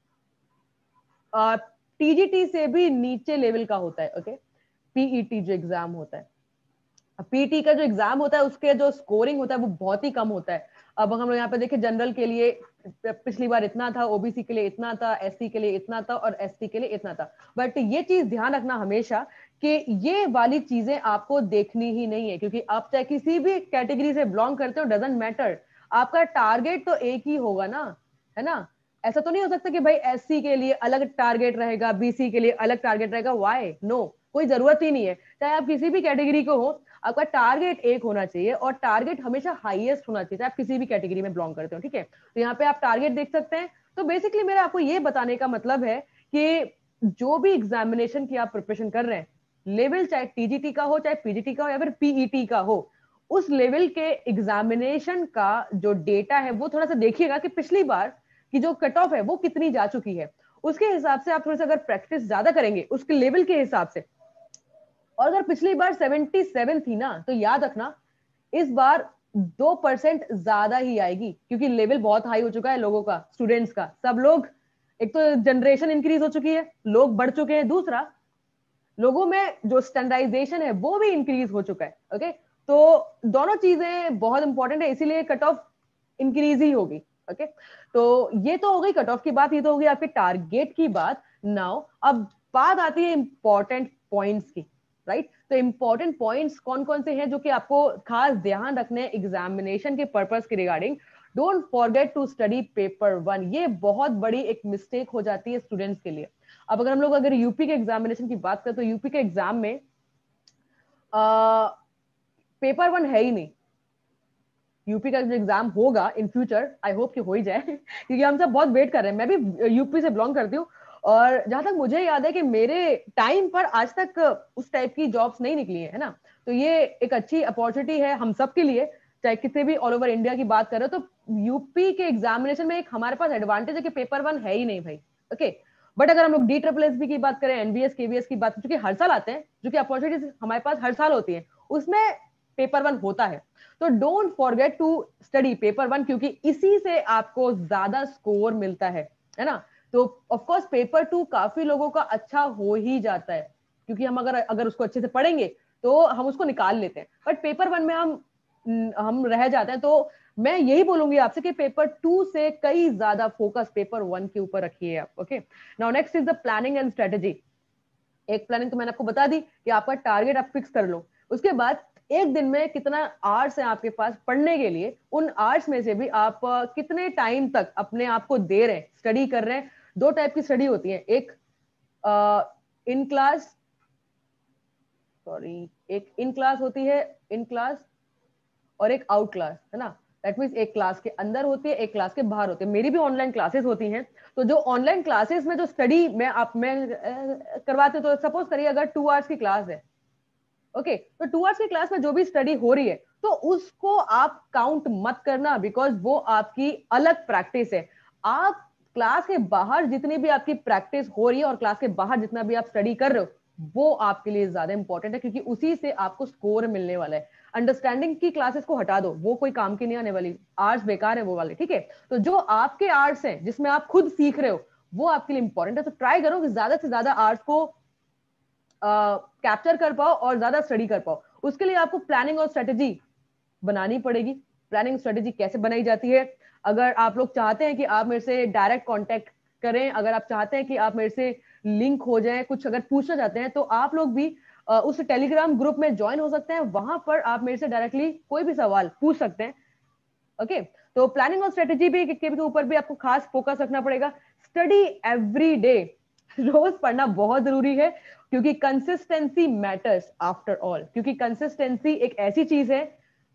टीजीटी से भी नीचे लेवल का होता है, ओके, पीईटी जो एग्जाम होता है। पीटी का जो एग्जाम होता है उसके जो स्कोरिंग होता है वो बहुत ही कम होता है। अब हम लोग यहाँ पे देखें, जनरल के लिए पिछली बार इतना था, ओबीसी के लिए इतना था, एससी के लिए इतना था, और एसटी के लिए इतना था। बट ये चीज ध्यान रखना हमेशा कि ये वाली चीजें आपको देखनी ही नहीं है, क्योंकि आप चाहे किसी भी कैटेगरी से बिलोंग करते हो, डजंट मैटर, आपका टारगेट तो एक ही होगा ना, है ना। ऐसा तो नहीं हो सकता कि भाई एससी के लिए अलग टारगेट रहेगा, बीसी के लिए अलग टारगेट रहेगा, वाई नो, कोई जरूरत ही नहीं है। चाहे आप किसी भी कैटेगरी को हो, आपका टारगेट एक होना चाहिए, और टारगेट हमेशा हाईएस्ट होना चाहिए, आप किसी भी कैटेगरी में बिलोंग करते हो, ठीक है। तो यहाँ पे आप टारगेट देख सकते हैं। तो बेसिकली मेरा आपको ये बताने का मतलब है कि जो भी एग्जामिनेशन की आप प्रिपरेशन कर रहे हैं, लेवल चाहे टीजीटी का हो, चाहे पीजीटी का हो, या फिर पीईटी का हो, उस लेवल के एग्जामिनेशन का जो डेटा है वो थोड़ा सा देखिएगा कि पिछली बार की जो कट ऑफ है वो कितनी जा चुकी है। उसके हिसाब से आप थोड़ा सा अगर प्रैक्टिस ज्यादा करेंगे उसके लेवल के हिसाब से, और अगर पिछली बार सतहत्तर थी ना, तो याद रखना इस बार दो परसेंट ज्यादा ही आएगी, क्योंकि लेवल बहुत हाई हो चुका है लोगों का, स्टूडेंट्स का। सब लोग, एक तो जनरेशन इंक्रीज हो चुकी है, लोग बढ़ चुके हैं, दूसरा लोगों में जो स्टैंडर्डाइजेशन है वो भी इंक्रीज हो चुका है। ओके, तो दोनों चीजें बहुत इंपॉर्टेंट है, इसीलिए कट ऑफ इंक्रीज ही होगी। ओके, तो ये तो हो गई कट ऑफ की बात, ये तो हो गई आपके टारगेट की बात। नाउ अब बात आती है इंपॉर्टेंट पॉइंट्स की, राइट? तो इंपॉर्टेंट पॉइंट्स कौन कौन से हैं जो कि आपको खास ध्यान रखने एग्जामिनेशन के पर्पस के regarding? Don't forget to study paper one. ये बहुत बड़ी एक मिस्टेक हो जाती है स्टूडेंट्स के लिए। अब अगर हम लोग अगर यूपी के एग्जामिनेशन की बात करें तो यूपी के एग्जाम में आ, पेपर वन है ही नहीं। यूपी का जो एग्जाम होगा इन फ्यूचर, आई होप कि हो ही जाए क्योंकि हम सब बहुत वेट कर रहे हैं। मैं भी यूपी से बिलोंग करती हूँ, और जहां तक मुझे याद है कि मेरे टाइम पर आज तक उस टाइप की जॉब्स नहीं निकली है, है ना? तो ये एक अच्छी अपॉर्चुनिटी है हम सब के लिए, चाहे कितने भी ऑल ओवर इंडिया की बात करें। तो यूपी के एग्जामिनेशन में एक हमारे पास एडवांटेज है कि पेपर वन है ही नहीं भाई। ओके, बट अगर हम लोग डी ट्रिपल एस बी की बात करें, एनबीएस केवीएस की बात, जो कि हर साल आते हैं, जो कि अपॉर्चुनिटीज हमारे पास हर साल होती है, उसमें पेपर वन होता है। तो don't forget to study paper one, क्योंकि इसी से आपको ज्यादा स्कोर मिलता है, है ना? तो ऑफ कोर्स पेपर टू काफी लोगों का अच्छा हो ही जाता है, क्योंकि हम अगर अगर उसको अच्छे से पढ़ेंगे तो हम उसको निकाल लेते हैं। बट पेपर वन में हम हम रह जाते हैं। तो मैं यही बोलूंगी आपसे कि पेपर टू से कई ज्यादा फोकस पेपर वन के ऊपर रखिए आप। Okay, now next is the planning and strategy. एक प्लानिंग तो मैंने आपको बता दी कि आपका टारगेट आप फिक्स कर लो। उसके बाद एक दिन में कितना आवर्स है आपके पास पढ़ने के लिए, उन आवर्स में से भी आप कितने टाइम तक अपने आप को दे रहे हैं, स्टडी कर रहे हैं। दो टाइप की स्टडी होती है, एक इन क्लास, सॉरी एक इन क्लास होती है, इन क्लास, और एक आउट क्लास, है ना? दैट मीन्स एक क्लास के अंदर होती है, एक क्लास के बाहर होती है। मेरी भी ऑनलाइन क्लासेस होती हैं। तो जो ऑनलाइन क्लासेस में जो स्टडी मैं आप मैं करवाते, तो सपोज करिए अगर टू आवर्स की क्लास है, ओके okay, तो टू आवर्स की क्लास में जो भी स्टडी हो रही है, तो उसको आप काउंट मत करना, बिकॉज वो आपकी अलग प्रैक्टिस है। आप क्लास के बाहर जितनी भी आपकी प्रैक्टिस हो रही है और क्लास के बाहर जितना भी आप स्टडी कर रहे हो, वो आपके लिए ज्यादा इंपॉर्टेंट है, क्योंकि उसी से आपको स्कोर मिलने वाला है। अंडरस्टैंडिंग की क्लासेस को हटा दो, वो कोई काम की नहीं आने वाली, आर्ट्स बेकार है वो वाले, ठीक है? तो जो आपके आर्ट्स हैं जिसमें आप खुद सीख रहे हो, वो आपके लिए इंपॉर्टेंट है। तो ट्राई करो कि ज्यादा से ज्यादा आर्ट्स को कैप्चर uh, कर पाओ और ज्यादा स्टडी कर पाओ। उसके लिए आपको प्लानिंग और स्ट्रेटेजी बनानी पड़ेगी। प्लानिंग स्ट्रेटेजी कैसे बनाई जाती है? अगर आप लोग चाहते हैं कि आप मेरे से डायरेक्ट कांटेक्ट करें, अगर आप चाहते हैं कि आप मेरे से लिंक हो जाएं, कुछ अगर पूछना चाहते हैं, तो आप लोग भी uh, उस टेलीग्राम ग्रुप में ज्वाइन हो सकते हैं। वहां पर आप मेरे से डायरेक्टली कोई भी सवाल पूछ सकते हैं। ओके, तो प्लानिंग और स्ट्रेटेजी भी के ऊपर भी आपको खास फोकस रखना पड़ेगा। स्टडी एवरी डे, रोज पढ़ना बहुत जरूरी है, क्योंकि कंसिस्टेंसी मैटर्स आफ्टर ऑल। क्योंकि कंसिस्टेंसी एक ऐसी चीज है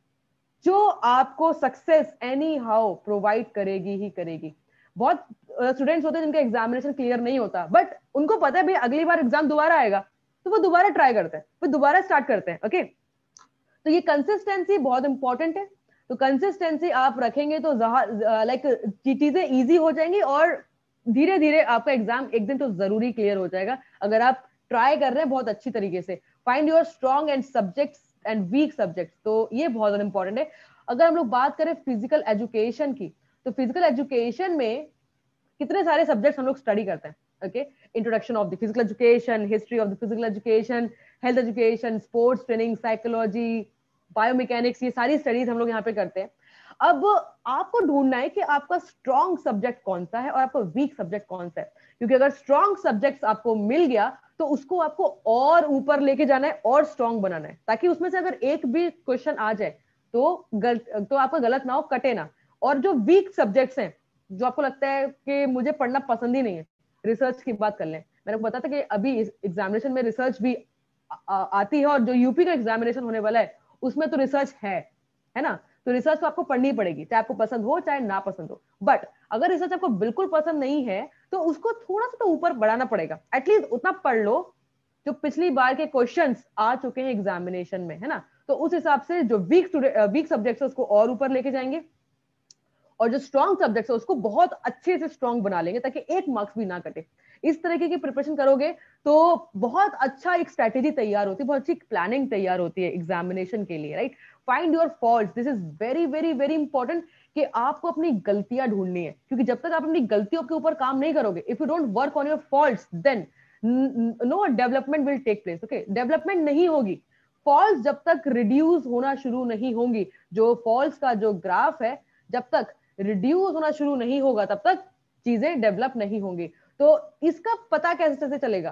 जो आपको सक्सेस एनी हाउ प्रोवाइड करेगी ही करेगी। बहुत स्टूडेंट्स होते हैं जिनका एग्जामिनेशन क्लियर नहीं होता, बट उनको पता है भाई अगली बार एग्जाम दोबारा आएगा, तो वो दोबारा ट्राई करते हैं, फिर दोबारा स्टार्ट करते हैं। ओके, तो ये कंसिस्टेंसी बहुत इंपॉर्टेंट है। तो कंसिस्टेंसी आप रखेंगे तो लाइक चीजें इजी हो जाएंगी, और धीरे धीरे आपका एग्जाम एक दिन तो जरूरी क्लियर हो जाएगा, अगर आप ट्राई कर रहे हैं बहुत अच्छी तरीके से। Find your strong and subjects and weak subjects, तो ये बहुत ज्यादा इंपॉर्टेंट है। अगर हम लोग बात करें फिजिकल एजुकेशन की, तो फिजिकल एजुकेशन में कितने सारे सब्जेक्ट्स हम लोग स्टडी करते हैं। Okay, introduction of the physical education, history of the physical education, health education, sports training, psychology, biomechanics, ये सारी स्टडीज हम लोग यहाँ पे करते हैं। अब आपको ढूंढना है कि आपका स्ट्रॉन्ग सब्जेक्ट कौन सा है और आपका वीक सब्जेक्ट कौन सा है, क्योंकि अगर स्ट्रॉन्ग सब्जेक्ट आपको मिल गया तो उसको आपको और ऊपर लेके जाना है और स्ट्रॉन्ग बनाना है, ताकि उसमें से अगर एक भी क्वेश्चन आ जाए तो गलत तो आपका गलत ना हो, कटे ना। और जो वीक सब्जेक्ट्स हैं, जो आपको लगता है कि मुझे पढ़ना पसंद ही नहीं है, रिसर्च की बात कर लें। मैंने को बताया था कि अभी एग्जामिनेशन में रिसर्च भी आ, आ, आती है, और जो यूपी का एग्जामिनेशन होने वाला है उसमें तो रिसर्च है है ना? तो रिसर्च तो आपको पढ़नी पड़ेगी, चाहे आपको पसंद हो चाहे ना पसंद हो। बट अगर रिसर्च आपको बिल्कुल पसंद नहीं है तो उसको थोड़ा सा तो ऊपर बढ़ाना पड़ेगा, एटलीस्ट उतना पढ़ लो जो पिछली बार के क्वेश्चंस आ चुके हैं एग्जामिनेशन में, है ना? तो उस हिसाब से जो वीक वीक सब्जेक्ट्स है उसको और ऊपर लेके जाएंगे, और जो स्ट्रॉन्ग सब्जेक्ट्स है उसको बहुत अच्छे से स्ट्रॉन्ग बना लेंगे, ताकि एक मार्क्स भी ना कटे। इस तरीके की प्रिपरेशन करोगे तो बहुत अच्छा एक स्ट्रैटेजी तैयार होती है, बहुत अच्छी प्लानिंग तैयार होती है एग्जामिनेशन के लिए, right? Find your fault. This is very very very important कि आपको अपनी गलतियां ढूंढनी है, क्योंकि जब तक आप अपनी गलतियों के ऊपर काम नहीं करोगे, if you don't work on your faults, then no development will take place. Okay, development नहीं होगी. फॉल्स जब तक रिड्यूस होना शुरू नहीं होंगी, जो फॉल्स का जो ग्राफ है जब तक रिड्यूस होना शुरू नहीं होगा तब तक चीजें डेवलप नहीं होंगी. तो इसका पता कैसे से चलेगा?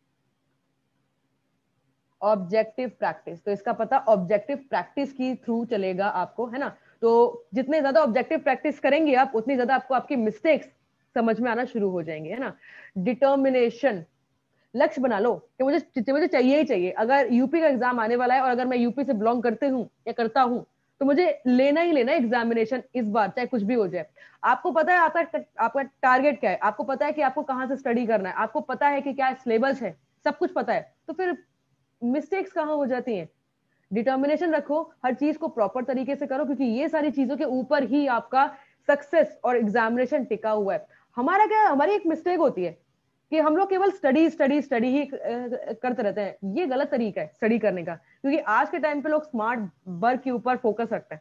Objective practice. तो इसका पता ऑब्जेक्टिव प्रैक्टिस की थ्रू चलेगा आपको, है ना. तो जितने ज्यादा ऑब्जेक्टिव प्रैक्टिस करेंगे आप, उतनी ज्यादा आपको आपकी मिस्टेक्स समझ में आना शुरू हो जाएंगे, है ना. डिटर्मिनेशन. लक्ष्य बना लो कि मुझे मुझे चाहिए ही चाहिए. अगर यूपी का एग्जाम आने वाला है और अगर मैं यूपी से बिलोंग करते हूँ या करता हूँ, तो मुझे लेना ही लेना एग्जामिनेशन इस बार, चाहे कुछ भी हो जाए. आपको पता है आपका आपका टारगेट क्या है, आपको पता है कि आपको कहाँ से स्टडी करना है, आपको पता है कि क्या सिलेबस है, सब कुछ पता है, तो फिर मिस्टेक्स कहाँ हो जाती हैं? डिटर्मिनेशन रखो, हर चीज को प्रॉपर तरीके से करो, क्योंकि ये सारी चीजों के ऊपर ही आपका सक्सेस और एग्जामिनेशन टिका हुआ है. हमारा क्या, हमारी एक मिस्टेक होती है कि हम लोग केवल स्टडी स्टडी स्टडी ही करते रहते हैं. ये गलत तरीका है स्टडी करने का, क्योंकि आज के टाइम पे लोग स्मार्ट वर्क के ऊपर फोकस रखते हैं.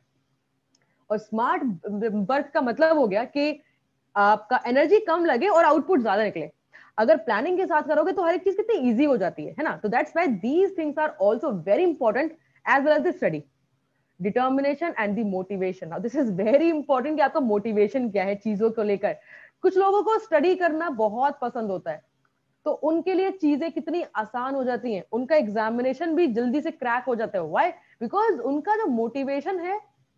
और स्मार्ट वर्क का मतलब हो गया कि आपका एनर्जी कम लगे और आउटपुट ज्यादा निकले. अगर प्लानिंग के साथ करोगे तो हर एक चीज कितनी इजी हो जाती है, है ना. तो that's why these things are also very important as well as the study. Determination and the motivation. Now this is very important कि आपका मोटिवेशन क्या है चीजों को लेकर. कुछ लोगों को स्टडी करना बहुत पसंद होता है, तो उनके लिए चीजें कितनी आसान हो जाती हैं, उनका एग्जामिनेशन भी जल्दी से क्रैक हो जाता है. व्हाई? बिकॉज उनका जो मोटिवेशन है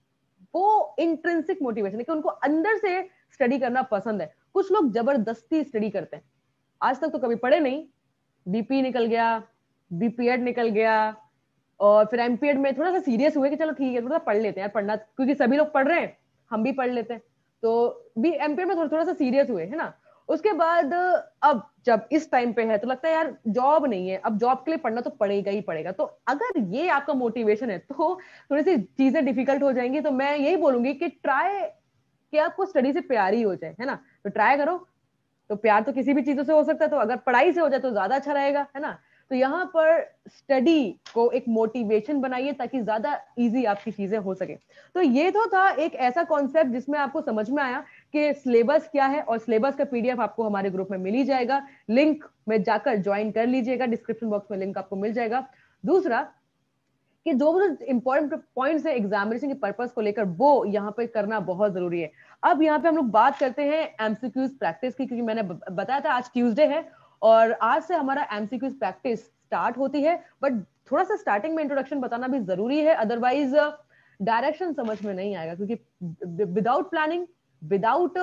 वो इंट्रिंसिक मोटिवेशन है, कि उनको अंदर से स्टडी करना पसंद है. कुछ लोग जबरदस्ती स्टडी करते हैं, आज तक तो कभी पढ़े नहीं, बीपी निकल गया, बीपीएड निकल गया, और फिर एमपीएड में थोड़ा सा सीरियस हुए कि चलो ठीक है थोड़ा पढ़ लेते हैं यार, पढ़ना क्योंकि सभी लोग पढ़ रहे हैं, हम भी पढ़ लेते हैं. तो भी एमपीएड में थोड़ा थोड़ा सा सीरियस हुए, है ना. उसके बाद अब जब इस टाइम पे है तो लगता है यार जॉब नहीं है, अब जॉब के लिए पढ़ना तो पड़ेगा ही पड़ेगा. तो अगर ये आपका मोटिवेशन है तो थोड़ी सी चीजें डिफिकल्ट हो जाएंगी. तो मैं यही बोलूंगी कि ट्राई कि आपको स्टडी से प्यार ही हो जाए, है ना. तो ट्राई करो. तो प्यार तो किसी भी चीजों से हो सकता है, तो अगर पढ़ाई से हो जाए तो ज्यादा अच्छा रहेगा, है ना. तो यहाँ पर स्टडी को एक मोटिवेशन बनाइए ताकि ज्यादा इजी आपकी चीजें हो सके. तो ये तो था एक ऐसा कॉन्सेप्ट जिसमें आपको समझ में आया कि सिलेबस क्या है, और सिलेबस का पीडीएफ आपको हमारे ग्रुप में मिल ही जाएगा. लिंक में जाकर ज्वाइन कर लीजिएगा, डिस्क्रिप्शन बॉक्स में लिंक आपको मिल जाएगा. दूसरा कि जो इंपॉर्टेंट पॉइंट्स है एग्जामिनेशन के पर्पस को लेकर, वो यहाँ पे करना बहुत जरूरी है. अब यहाँ पे हम लोग बात करते हैं एमसीक्यूज प्रैक्टिस की, क्योंकि मैंने बताया था आज ट्यूसडे है और आज से हमारा एमसीक्यूज प्रैक्टिस स्टार्ट होती है. बट थोड़ा सा स्टार्टिंग में इंट्रोडक्शन बताना भी जरूरी है, अदरवाइज डायरेक्शन समझ में नहीं आएगा, क्योंकि विदाउट प्लानिंग, विदाउट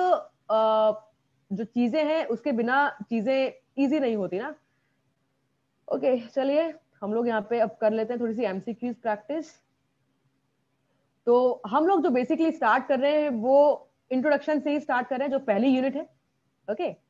जो चीजें हैं उसके बिना चीजें इजी नहीं होती ना. ओके okay, चलिए हम लोग यहाँ पे अब कर लेते हैं थोड़ी सी एमसीक्यूज प्रैक्टिस. तो हम लोग जो बेसिकली स्टार्ट कर रहे हैं वो इंट्रोडक्शन से ही स्टार्ट कर रहे हैं, जो पहली यूनिट है. Okay okay?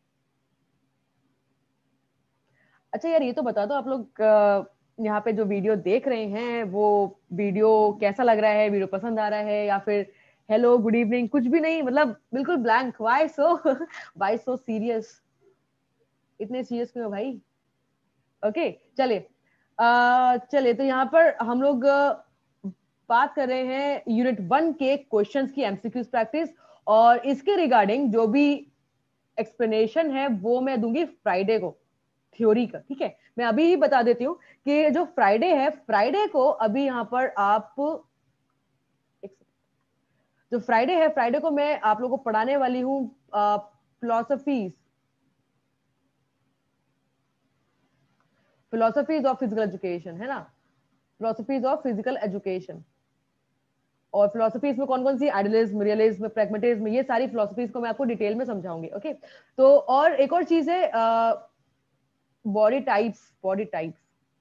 अच्छा यार ये तो बता दो आप लोग यहाँ पे जो वीडियो देख रहे हैं वो वीडियो कैसा लग रहा है, वीडियो पसंद आ रहा है या फिर हेलो गुड इवनिंग, कुछ भी नहीं, मतलब बिल्कुल blank. Why so why so serious, इतने सीरियस क्यों भाई. ओके okay, चलिए चलिए तो यहाँ पर हम लोग बात कर रहे हैं यूनिट वन के क्वेश्चंस की एमसीक्यूज प्रैक्टिस, और इसके रिगार्डिंग जो भी एक्सप्लेनेशन है वो मैं दूंगी फ्राइडे को, थ्योरी का. ठीक है, मैं अभी ही बता देती हूँ कि जो फ्राइडे है, फ्राइडे को अभी यहाँ पर आप जो फ्राइडे है, फ्राइडे को मैं आप लोगों को पढ़ाने वाली हूँ philosophies philosophies of physical education, है ना. फिलोसफीज ऑफ फिजिकल एजुकेशन, और फिलोसफीज में कौन कौन सी, आइडियलिज्म, रियलिज्म, प्रैग्मेटिज्म, ये सारी फिलोसफीज को मैं आपको डिटेल में समझाऊंगी. ओके, तो और एक और चीज है बॉडी टाइप्स. बॉडी टाइप्स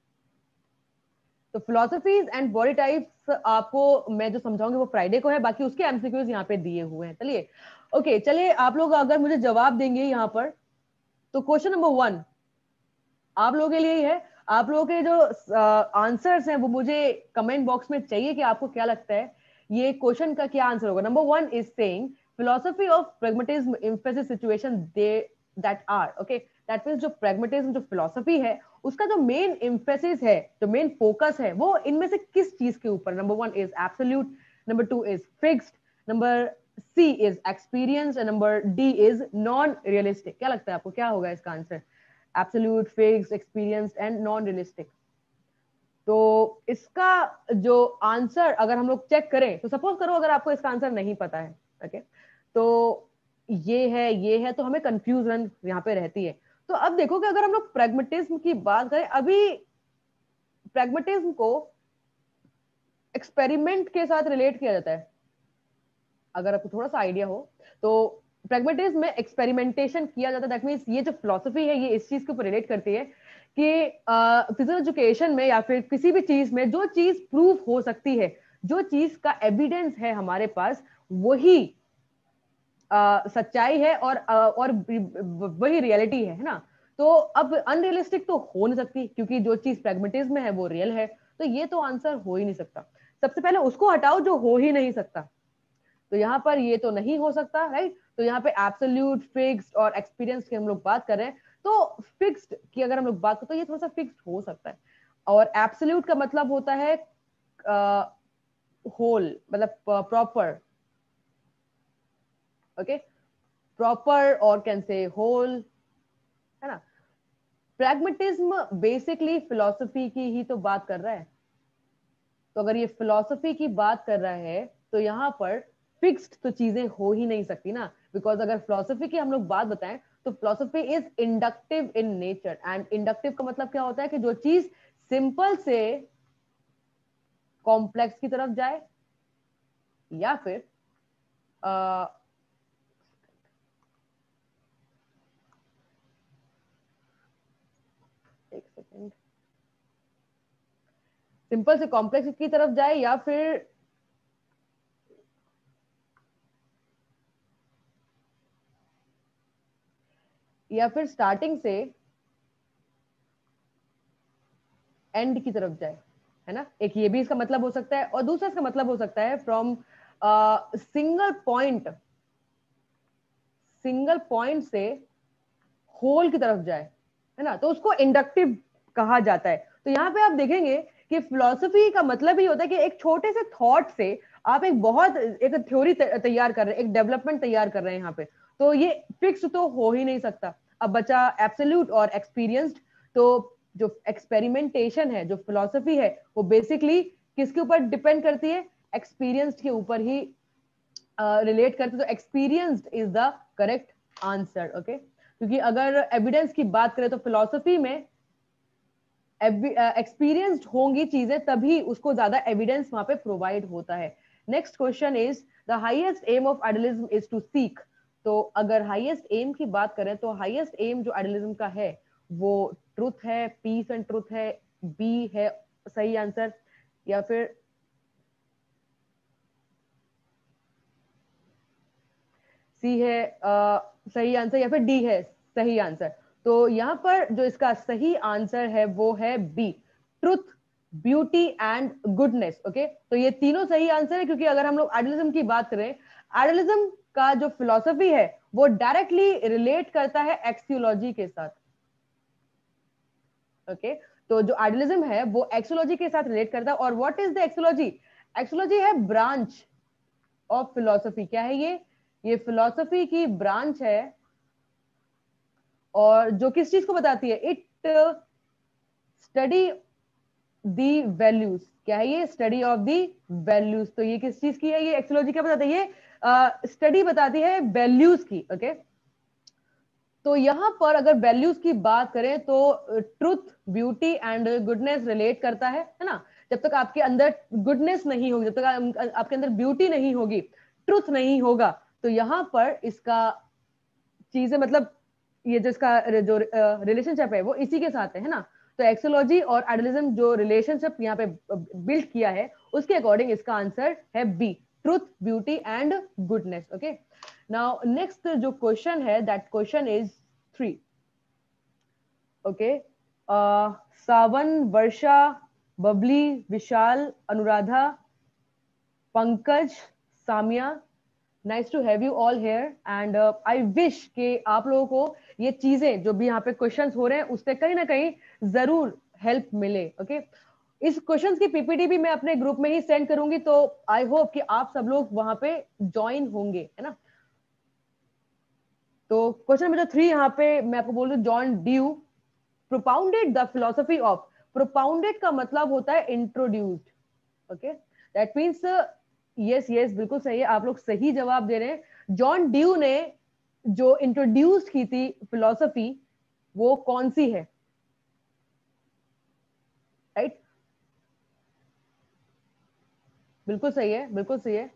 तो फिलोसफीज एंड बॉडी टाइप्स आपको मैं जो समझाऊंगी वो फ्राइडे को है, बाकी उसके एमसीक्यूज यहाँ पे दिए हुए हैं. चलिए ओके, चलिए आप लोग अगर मुझे जवाब देंगे यहाँ पर, तो क्वेश्चन नंबर वन आप लोगों के लिए ही है. आप लोगों के जो आंसर्स uh, हैं वो मुझे कमेंट बॉक्स में चाहिए कि आपको क्या लगता है ये क्वेश्चन का क्या आंसर होगा. Number one is saying philosophy of pragmatism emphasis situation they that are okay, that means जो pragmatism जो फिलोसफी है उसका जो मेन एम्फेसिस है, जो मेन फोकस है, वो इनमें से किस चीज के ऊपर? Number one is absolute, number two is fixed, number C is experience, and number D is non realistic. क्या लगता है आपको, क्या होगा इसका answer? Absolute, fixed, experience and non realistic. तो इसका जो आंसर अगर हम लोग चेक करें, तो सपोज करो अगर आपको इसका आंसर नहीं पता है, ओके, तो ये है ये है, तो हमें कंफ्यूजन यहाँ पे रहती है। तो अब देखो कि अगर हम लोग प्रैग्मेटिज्म की बात करें, अभी प्रैग्मेटिज्म को एक्सपेरिमेंट के साथ रिलेट किया जाता है, अगर आपको थोड़ा सा आइडिया हो तो। प्रैग्मेटिज्म में एक्सपेरिमेंटेशन किया जाता है, दैट मींस ये जो फिलॉसफी है ये इस चीज के ऊपर रिलेट करती है कि फिजिकल एजुकेशन में या फिर किसी भी चीज में जो चीज प्रूफ हो सकती है, जो चीज का एविडेंस है हमारे पास, वही uh, सच्चाई है और uh, और वही रियलिटी है है ना। तो अब अनरियलिस्टिक तो हो नहीं सकती, क्योंकि जो चीज प्रैग्मेटिज्म में है वो रियल है, तो ये तो आंसर हो ही नहीं सकता। सबसे पहले उसको हटाओ जो हो ही नहीं सकता, तो यहाँ पर ये तो नहीं हो सकता, राइट। तो यहाँ पे एब्सोल्यूट, फिक्स्ड और एक्सपीरियंस की हम लोग बात कर रहे हैं, तो फिक्स्ड की अगर हम लोग बात करें तो ये थोड़ा सा फिक्स्ड हो सकता है, और एब्सोल्यूट का मतलब होता है होल, मतलब प्रॉपर, ओके, प्रॉपर और कैन से होल, है ना। प्रैग्मेटिज्म बेसिकली फिलोसफी की ही तो बात कर रहा है, तो अगर ये फिलोसफी की बात कर रहा है तो यहाँ पर फिक्स्ड तो चीजें हो ही नहीं सकती ना, बिकॉज अगर फिलोसफी की हम लोग बात बताएं तो philosophy is inductive in nature, and inductive का मतलब क्या होता है कि जो चीज सिंपल से कॉम्प्लेक्स की तरफ जाए, या फिर आ, एक सेकेंड, सिंपल से कॉम्प्लेक्स की तरफ जाए, या फिर या फिर स्टार्टिंग से एंड की तरफ जाए, है ना। एक ये भी इसका मतलब हो सकता है, और दूसरा इसका मतलब हो सकता है from single point single point से होल की तरफ जाए, है ना, तो उसको इंडक्टिव कहा जाता है। तो यहाँ पे आप देखेंगे कि फिलॉसफी का मतलब ही होता है कि एक छोटे से थॉट से आप एक बहुत एक थ्योरी तैयार कर रहे हैं, एक डेवलपमेंट तैयार कर रहे हैं यहाँ पे, तो ये फिक्स तो हो ही नहीं सकता। अब बचा एब्सोल्यूट और एक्सपीरियंस्ड। तो जो एक्सपेरिमेंटेशन है, जो फिलॉसफी है, वो बेसिकली किसके ऊपर डिपेंड करती है? एक्सपीरियंस्ड के ऊपर ही रिलेट uh, करती है। तो experienced is the correct answer, okay. क्योंकि अगर एविडेंस की बात करें तो फिलॉसफी में एक्सपीरियंस्ड होंगी चीजें, तभी उसको ज्यादा एविडेंस वहां पे प्रोवाइड होता है। Next question is the highest aim of idealism is to seek. तो अगर हाईएस्ट एम की बात करें तो हाईएस्ट एम जो आइडियलिज्म का है वो ट्रुथ है, पीस एंड ट्रुथ है, बी है सही आंसर, या फिर सी है आ, सही आंसर, या फिर डी है सही आंसर। तो यहाँ पर जो इसका सही आंसर है वो है B, truth, beauty and goodness, okay. तो ये तीनों सही आंसर है, क्योंकि अगर हम लोग आइडियलिज्म की बात करें, आइडियलिज्म का जो फिलॉसफी है वो डायरेक्टली रिलेट करता है एक्सियोलॉजी के साथ, ओके okay? तो जो आइडियलिज्म है वो एक्सियोलॉजी के साथ रिलेट करता है। और what is the axiology? Axiology है ब्रांच ऑफ फिलोसफी। क्या है ये? ये फिलोसफी की ब्रांच है, और जो किस चीज को बताती है? It study the values. क्या है ये? Study of the values. तो ये किस चीज की है? ये एक्सियोलॉजी क्या बताती है? ये स्टडी बताती है वैल्यूज की, ओके okay? तो यहां पर अगर वैल्यूज की बात करें तो truth, beauty and goodness relate करता है है ना। जब तक आपके अंदर गुडनेस नहीं होगी, जब तक आपके अंदर ब्यूटी नहीं होगी, ट्रुथ नहीं होगा, तो यहां पर इसका चीजें मतलब ये जो इसका जो रिलेशनशिप है वो इसी के साथ है है ना। तो एक्सोलॉजी और आइडियलिज्म जो रिलेशनशिप यहाँ पे बिल्ड किया है, उसके अकॉर्डिंग इसका आंसर है B, truth, beauty and goodness, okay. Now next जो क्वेश्चन है, that question is three, okay. Sawan, Varsha, Babli, Vishal, Anuradha, Pankaj, Samiya, nice to have you all here and I wish कि आप लोगों को ये चीजें जो भी यहाँ पे क्वेश्चंस हो रहे हैं उससे कहीं ना कहीं जरूर हेल्प मिले. Okay okay? इस क्वेश्चंस की पीपीटी भी मैं अपने ग्रुप में ही सेंड करूंगी, तो आई होप कि आप सब लोग वहां पे ज्वाइन होंगे, है ना. तो क्वेश्चन नंबर थ्री यहाँ पे मैं आपको बोल रही हूँ, John Dewey propounded the philosophy of. Propounded का मतलब होता है introduced. Okay, that means yes yes बिल्कुल सही है, आप लोग सही जवाब दे रहे हैं. जॉन ड्यू ने जो इंट्रोड्यूस की थी फिलोसफी वो कौन सी है, राइट right? बिल्कुल सही है, बिल्कुल सही है.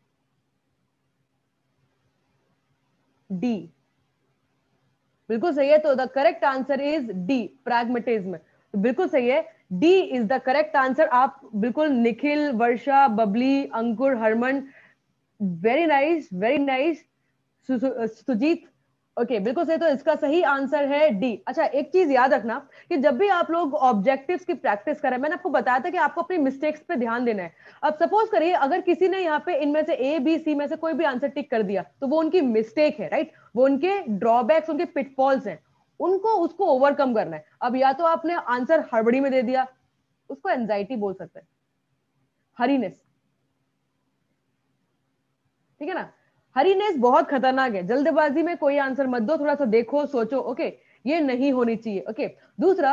डी, बिल्कुल सही है. तो the correct answer is D, pragmatism. तो बिल्कुल सही है, D is the correct answer. आप बिल्कुल, Nikhil, Varsha, Babli, Ankur, Harman, very nice very nice. Sujeet, okay okay, बिल्कुल सही. तो इसका सही आंसर है डी. अच्छा, एक चीज याद रखना कि जब भी आप लोग ऑब्जेक्टिव्स की प्रैक्टिस करें, मैंने आपको बताया था कि आपको अपनी मिस्टेक्स पे ध्यान देना है. अब सपोज करिए अगर किसी ने यहाँ पे इनमें से ए बी सी में से कोई भी आंसर टिक कर दिया तो वो उनकी मिस्टेक है, राइट. वो उनके ड्रॉबैक्स, उनके पिटफॉल्स हैं, उनको उसको ओवरकम करना है. अब या तो आपने आंसर हड़बड़ी में दे दिया, उसको एंजाइटी बोल सकते हैं, हरीनेस, ठीक है ना. हरीनेस बहुत खतरनाक है. जल्दबाजी में कोई आंसर मत दो, थोड़ा सा देखो, सोचो. ओके, ये नहीं होनी चाहिए. ओके, दूसरा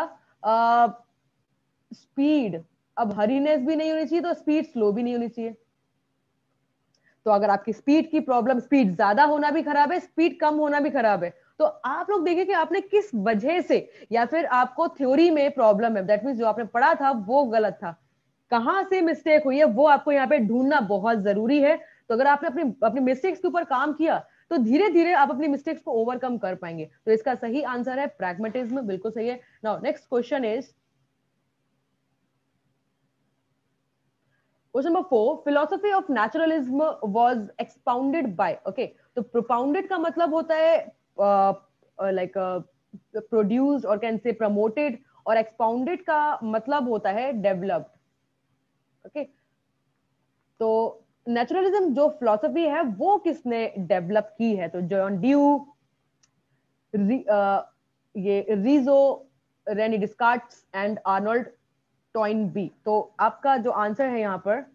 स्पीड. अब हरीनेस भी नहीं होनी चाहिए तो स्पीड स्लो भी नहीं होनी चाहिए. तो अगर आपकी स्पीड की प्रॉब्लम, स्पीड ज्यादा होना भी खराब है, स्पीड कम होना भी खराब है, तो आप लोग देखिए कि आपने किस वजह से, या फिर आपको थ्योरी में प्रॉब्लम है, दैट मीन्स जो आपने पढ़ा था वो गलत था, कहां से मिस्टेक हुई है वो आपको यहाँ पे ढूंढना बहुत जरूरी है. तो अगर आपने अपनी अपनी मिस्टेक्स के ऊपर काम किया तो धीरे धीरे आप अपनी मिस्टेक्स को ओवरकम कर पाएंगे. तो इसका सही आंसर है प्रैग्मेटिज्म, बिल्कुल सही है. Now next question is question number four. Philosophy of naturalism was expounded by. Okay, तो प्रोपाउंडेड का मतलब होता है लाइक प्रोड्यूस्ड और कैन से प्रमोटेड, और एक्सपाउंडेड का मतलब होता है डेवलप्ड. ओके, तो नेचुरलिज्म जो फिलोसफी है वो किसने डेवलप की है? तो जॉन ड्यू, री, uh, ये Rousseau, René Descartes and Arnold Toynbee. तो आपका जो आंसर है यहाँ पर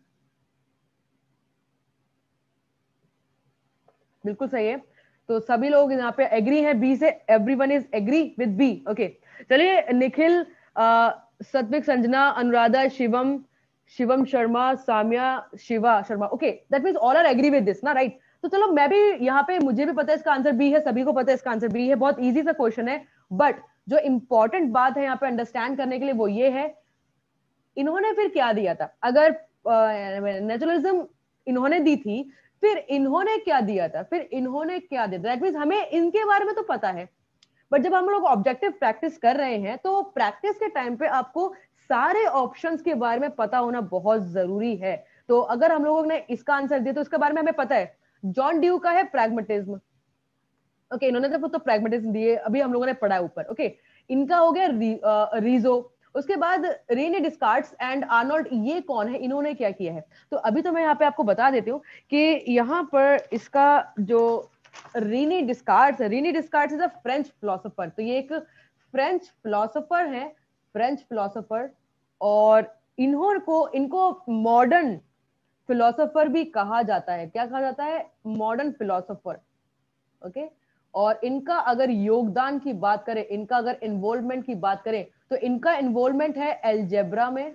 बिल्कुल सही है. तो सभी लोग यहाँ पे एग्री हैं बी से, everyone is agree with B. Okay, चलिए Nikhil, Satvik, Sanjana, Anuradha, Shivam, Shivam Sharma, Samya, Shiva Sharma. Okay, that means all are agree with this ना, राइट. तो चलो, मैं भी यहाँ पे, मुझे भी पता है इसका आंसर बी है, सभी को पता है इसका आंसर बी है. बहुत इजी सा क्वेश्चन है, बट जो इंपॉर्टेंट बात है यहाँ पे अंडरस्टैंड करने के लिए वो ये है, इन्होंने फिर क्या दिया था. अगर नेचुरलिज्म इन्होंने दी थी, फिर इन्होंने क्या दिया था, फिर इन्होंने क्या दिया था, दैट मींस हमें इनके बारे में तो पता है, बट जब हम लोग ऑब्जेक्टिव प्रैक्टिस कर रहे हैं तो प्रैक्टिस के टाइम पे आपको सारे ऑप्शंस के बारे में पता होना बहुत जरूरी है. तो अगर हम लोगों ने इसका आंसर दिया तो इसके बारे में हमें पता है. जॉन ड्यू का है प्रैग्मेटिज्म. ओके okay, इन्होंने तो, तो प्रैग्मेटिज्म दिए, अभी हम लोगों ने पढ़ा है ऊपर. ओके okay, इनका हो गया री, रीजो. उसके बाद रेने डिस्कार्ट्स एंड आर्नोल्ड, ये कौन है, इन्होंने क्या किया है? तो अभी तो मैं यहाँ पे आपको बता देती हूँ कि यहाँ पर इसका जो रीनी डिस्कार्ट्स है, René Descartes is a French philosopher. तो ये एक फ्रेंच फिलोसोफर है, फ्रेंच फिलोसोफर. और इन्हों को इनको मॉडर्न फिलोसोफर भी कहा जाता है. क्या कहा जाता है? Modern philosopher. ओके, और इनका अगर योगदान की बात करें, इनका अगर इन्वॉल्वमेंट की बात करें, तो इनका इन्वॉल्वमेंट है एल्जेब्रा में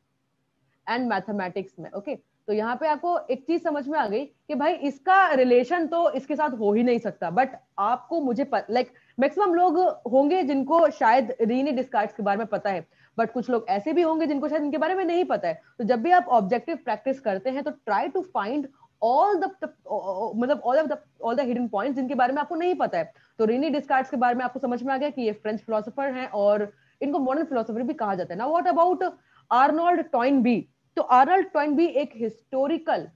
एंड मैथमेटिक्स में. Okay okay? तो यहाँ पे आपको एक चीज समझ में आ गई कि भाई इसका रिलेशन तो इसके साथ हो ही नहीं सकता. बट आपको, मुझे लाइक मैक्सिमम लोग होंगे जिनको शायद रीनी डिस्कार्ड्स के बारे में पता है, बट कुछ लोग ऐसे भी होंगे जिनको शायद इनके बारे में नहीं पता है. तो जब भी आप ऑब्जेक्टिव प्रैक्टिस करते हैं तो try to find all the मतलब all of the all the hidden points जिनके बारे में आपको नहीं पता है. तो रीनी डिस्कार्ड्स के बारे में आपको समझ में आ गया कि ये फ्रेंच फिलोसोफर हैं और इनको मॉडर्न फिलोसोफर भी कहा जाता है. ना व्हाट अबाउट आर्नोल्ड टॉइनबी? तो आर्नोल्ड टॉइनबी एक हिस्टोरिकल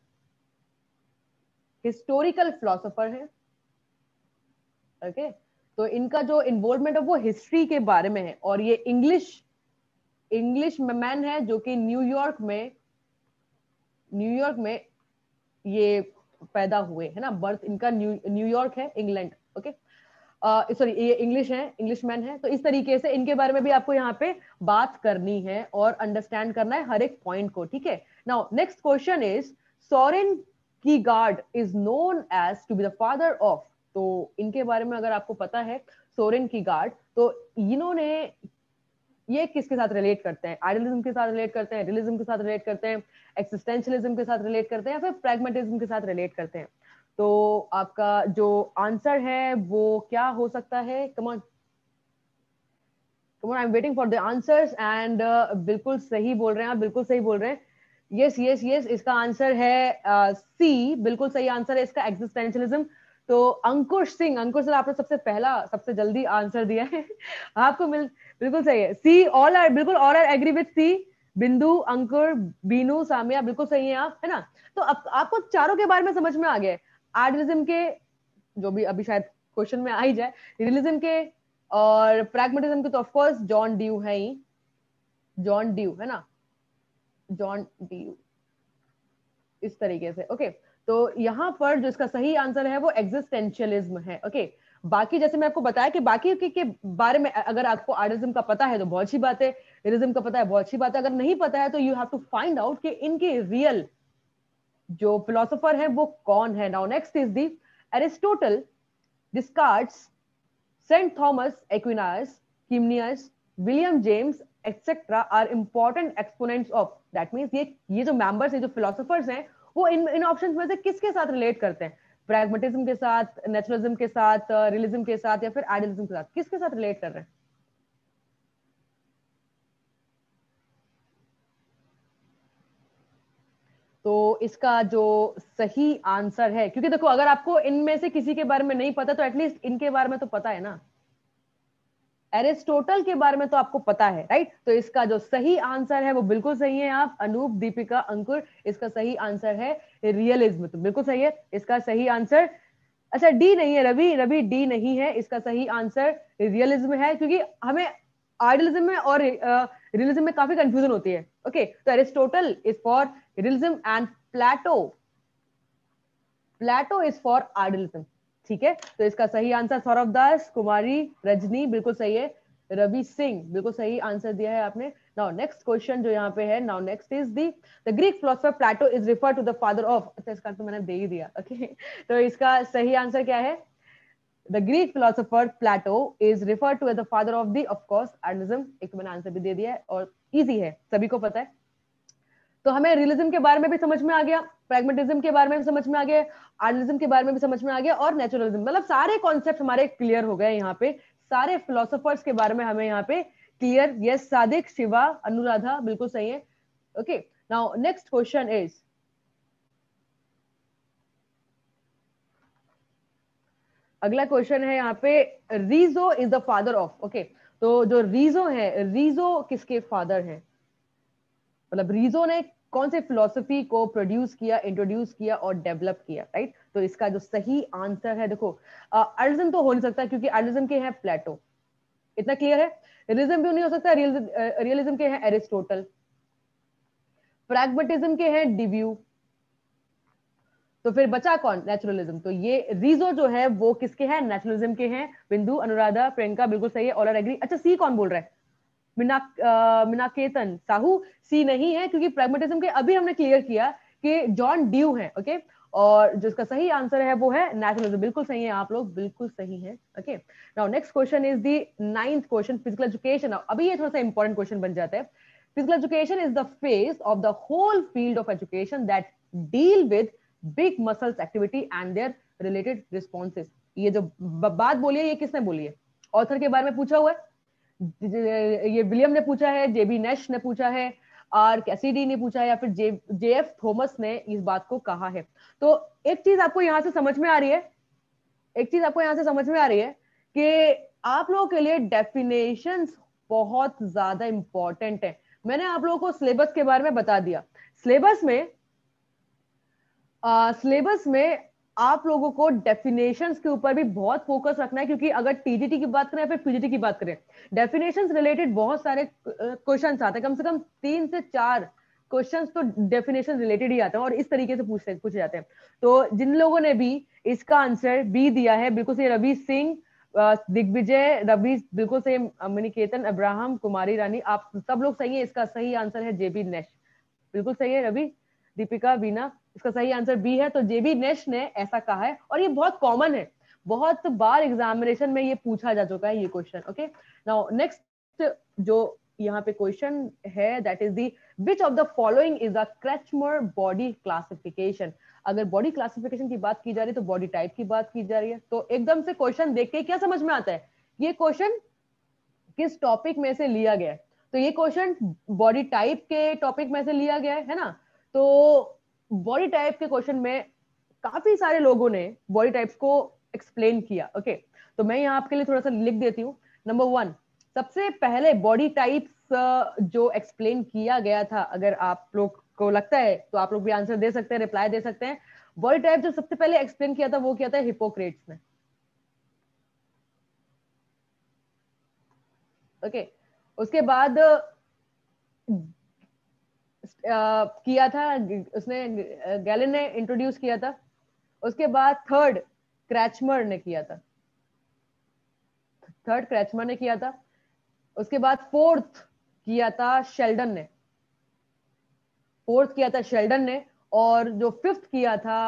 हिस्टोरिकल फिलोसोफर है. Okay okay? तो इनका जो इन्वॉल्वमेंट है वो हिस्ट्री के बारे में है, और ये इंग्लिश इंग्लिश मैन है जो कि न्यूयॉर्क में न्यूयॉर्क में ये पैदा हुए, है ना, बर्थ इनका न्यू न्यूयॉर्क है, इंग्लैंड। ओके, सॉरी ये इंग्लिश है, इंग्लिश मैन है। तो इस तरीके से इनके बारे में भी आपको यहाँ पे बात करनी है और अंडरस्टैंड करना है हर एक पॉइंट को, ठीक है। Now next question is, Søren Kierkegaard is known as to be the father of. तो इनके बारे में अगर आपको पता है सोरेन कीगार्ड, तो इन्होंने ये किसके साथ रिलेट करते हैं? आइडियलिज्म के साथ रिलेट करते हैं, रियलिज्म के साथ रिलेट करते हैं, एक्सिस्टेंशियलिज्म के साथ रिलेट करते हैं, या फिर प्रैग्मेटिज्म के साथ रिलेट करते हैं? तो आपका जो आंसर है वो क्या हो सकता है? Come on come on, I am waiting for the answers. And बिल्कुल सही बोल रहे हैं आप, बिल्कुल सही बोल रहे हैं। यस यस यस, इसका आंसर है सी, uh, बिल्कुल सही आंसर है इसका, एक्सिस्टेंशियलिज्म। तो अंकुश सिंह, अंकुश सर आपने सबसे पहला सबसे जल्दी आंसर दिया है आपको मिल बिल्कुल सही है सी। ऑल आर बिल्कुल, all are agree with C. Bindu, Ankur, Binu, Samia, बिल्कुल सही है आप, है ना। तो अब आपको चारों के बारे में समझ में आ गया है। आइडियलिज्म के, जो भी अभी शायद क्वेश्चन में आ ही जाए, रियलिज्म के और प्रैग्मेटिज्म के तो ऑफ कोर्स जॉन ड्यू है ही, जॉन ड्यू, है ना, जॉन ड्यू, इस तरीके से। ओके, तो यहाँ पर जो इसका सही आंसर है वो एग्जिस्टेंशियलिज्म है। ओके, बाकी जैसे मैं आपको बताया कि बाकी के, के बारे में अगर आपको आइडियलिज्म का पता है तो बहुत अच्छी बात है, रियलिज्म का पता है बहुत अच्छी बात है। अगर नहीं पता है तो you have to find out कि इनके रियल जो फिलोसोफर है वो कौन है। Now next is the Aristotle, Descartes, Saint Thomas Aquinas, Comenius, William James etcetera are important exponents of. That means ये ये जो मेंबर्स है, जो फिलोसोफर्स हैं, वो इन इन ऑप्शंस में से किसके साथ रिलेट करते हैं? प्रैग्मेटिज्म के साथ, नेचुरलिज्म के साथ, रियलिज्म के साथ, या फिर आइडियलिज्म के साथ? किसके साथ रिलेट कर रहे हैं? तो इसका जो सही आंसर है, क्योंकि देखो अगर आपको इनमें से किसी के बारे में नहीं पता तो एटलीस्ट इनके बारे में तो पता है ना। एरिस्टोटल के बारे में तो आपको पता है, राइट। तो इसका जो सही आंसर है वो बिल्कुल सही है। आप अनूप, दीपिका, अंकुर, इसका सही आंसर है रियलिज्म। तो बिल्कुल सही है इसका सही आंसर। अच्छा, डी नहीं है रवि, रवि डी नहीं है, इसका सही आंसर रियलिज्म है, क्योंकि हमें आइडियलिज्म में और रियलिज्म में काफी कंफ्यूजन होती है। ओके, तो Aristotle is for realism and Plato Plato is for idealism, ठीक है। तो इसका सही आंसर सौरभ दास, कुमारी, रजनी, बिल्कुल सही है। रवि सिंह, बिल्कुल सही आंसर दिया है आपने। नाउ नेक्स्ट क्वेश्चन जो यहाँ पे है, now next is the the Greek philosopher Plato is refer to the father of. अच्छा, इसका तो मैंने दे ही दिया। ओके तो इसका सही आंसर क्या है? The Greek philosopher Plato is refer to as the father of the, of course, idealism. एक मैंने आंसर भी दे दिया है और इजी है, सभी को पता है। तो हमें रियलिज्म के बारे में भी समझ में आ गया, प्रैग्मेटिज्म के बारे में भी समझ में आ गया, आइडियलिज्म के बारे में भी समझ में आ गया, और नेचुरलिज्म, मतलब सारे कॉन्सेप्ट हमारे क्लियर हो गए यहाँ पे। सारे फिलोसोफर्स के बारे में हमें यहाँ पे क्लियर। यस सादिक, शिवा, अनुराधा, बिल्कुल सही है। Okay, now next question is, अगला क्वेश्चन है यहाँ पे, Rousseau is the father of. Okay, तो जो रीजो है, रीजो किसके फादर है? मतलब रीजो ने कौन से फिलोसफी को प्रोड्यूस किया, इंट्रोड्यूस किया और डेवलप किया, राइट। तो इसका जो सही आंसर है, देखो आइडियलिज्म तो हो नहीं सकता क्योंकि आइडियलिज्म के हैं प्लेटो, इतना क्लियर है। रियलिज्म भी नहीं हो सकता, रियलिज्म के हैं एरिस्टोटल। प्रैग्मेटिज्म के हैं डिव्यू। तो फिर बचा कौन? नेचुरलिज्म। तो ये रीजो जो है वो किसके हैं? नेचुरलिज्म के हैं। बिंदु, अनुराधा, प्रियंका, बिल्कुल सही है, ऑल आर एग्री। अच्छा, सी कौन बोल रहा है? मिनाकेतन साहू, सी नहीं है, क्योंकि प्रैग्मेटिज्म के अभी हमने क्लियर किया कि जॉन ड्यू है। ओके, और जिसका सही आंसर है वो है नेचुरलिज्म। बिल्कुल सही है आप लोग, बिल्कुल सही है। Okay, now next question is the ninth question, physical education. अभी ये थोड़ा सा इंपॉर्टेंट क्वेश्चन बन जाता है। Physical education is the phase of the whole field of education that deal with big muscles activity and their related responses. ये जो बात बोली है ये किसने बोली है? ऑथर के बारे में पूछा हुआ है, ये विलियम ने पूछा है, जेबी नेश ने पूछा है, आर कैसिडी ने पूछा है, या फिर जे जे एफ थॉमस ने इस बात को कहा है। तो एक चीज आपको यहां से समझ में आ रही है, एक चीज आपको यहां से समझ में आ रही है कि आप लोगों के लिए डेफिनेशंस बहुत ज्यादा इंपॉर्टेंट है। मैंने आप लोगों को सिलेबस के बारे में बता दिया। सिलेबस में सिलेबस uh, में आप लोगों को डेफिनेशंस के ऊपर भी बहुत फोकस रखना है, क्योंकि अगर टीजीटी की बात करें या फिर पीजीटी की बात करें, डेफिनेशंस रिलेटेड बहुत सारे क्वेश्चंस आते हैं, कम से कम तीन से चार क्वेश्चंस तो डेफिनेशन रिलेटेड ही आते हैं और इस तरीके से पूछते पूछे जाते हैं। तो जिन लोगों ने भी इसका आंसर बी दिया है, बिल्कुल सही, रवि सिंह, दिग्विजय, रवि बिल्कुल सही, मणिकेतन, अब्राहम, कुमारी रानी, आप सब लोग सही है। इसका सही आंसर है जेबी नेश, बिल्कुल सही है रवि। दीपिका, वीना, इसका सही आंसर बी है। तो जेबी नेश ने ऐसा कहा है और ये बहुत कॉमन है, बहुत बार एग्जामिनेशन में ये पूछा जा चुका है ये क्वेश्चन। ओके, नाउ नेक्स्ट जो यहाँ पे क्वेश्चन है that is the which of the following is the Kretschmer body classification. अगर बॉडी क्लासिफिकेशन की बात की जा रही है तो बॉडी टाइप की बात की जा रही है। तो एकदम से क्वेश्चन देख के क्या समझ में आता है ये क्वेश्चन किस टॉपिक में से लिया गया है। तो ये क्वेश्चन बॉडी टाइप के टॉपिक में से लिया गया है ना। तो बॉडी टाइप के क्वेश्चन में काफी सारे लोगों ने बॉडी टाइप्स को एक्सप्लेन किया। ओके, तो मैं यहाँ आपके लिए थोड़ा सा लिख देती हूँ। नंबर वन, सबसे पहले बॉडी टाइप्स जो एक्सप्लेन किया गया था, अगर आप लोग को लगता है तो आप लोग भी आंसर दे सकते हैं, रिप्लाई दे सकते हैं। बॉडी टाइप जो सबसे पहले एक्सप्लेन किया था वो किया था हिपोक्रेट्स ने। ओके, उसके बाद आ, किया था उसने, गैलन ने इंट्रोड्यूस किया था। उसके बाद थर्ड क्रैचमर ने किया था, थर्ड क्रैचमर ने किया था। उसके बाद फोर्थ किया था शेल्डन ने, फोर्थ किया था शेल्डन ने। और जो फिफ्थ किया था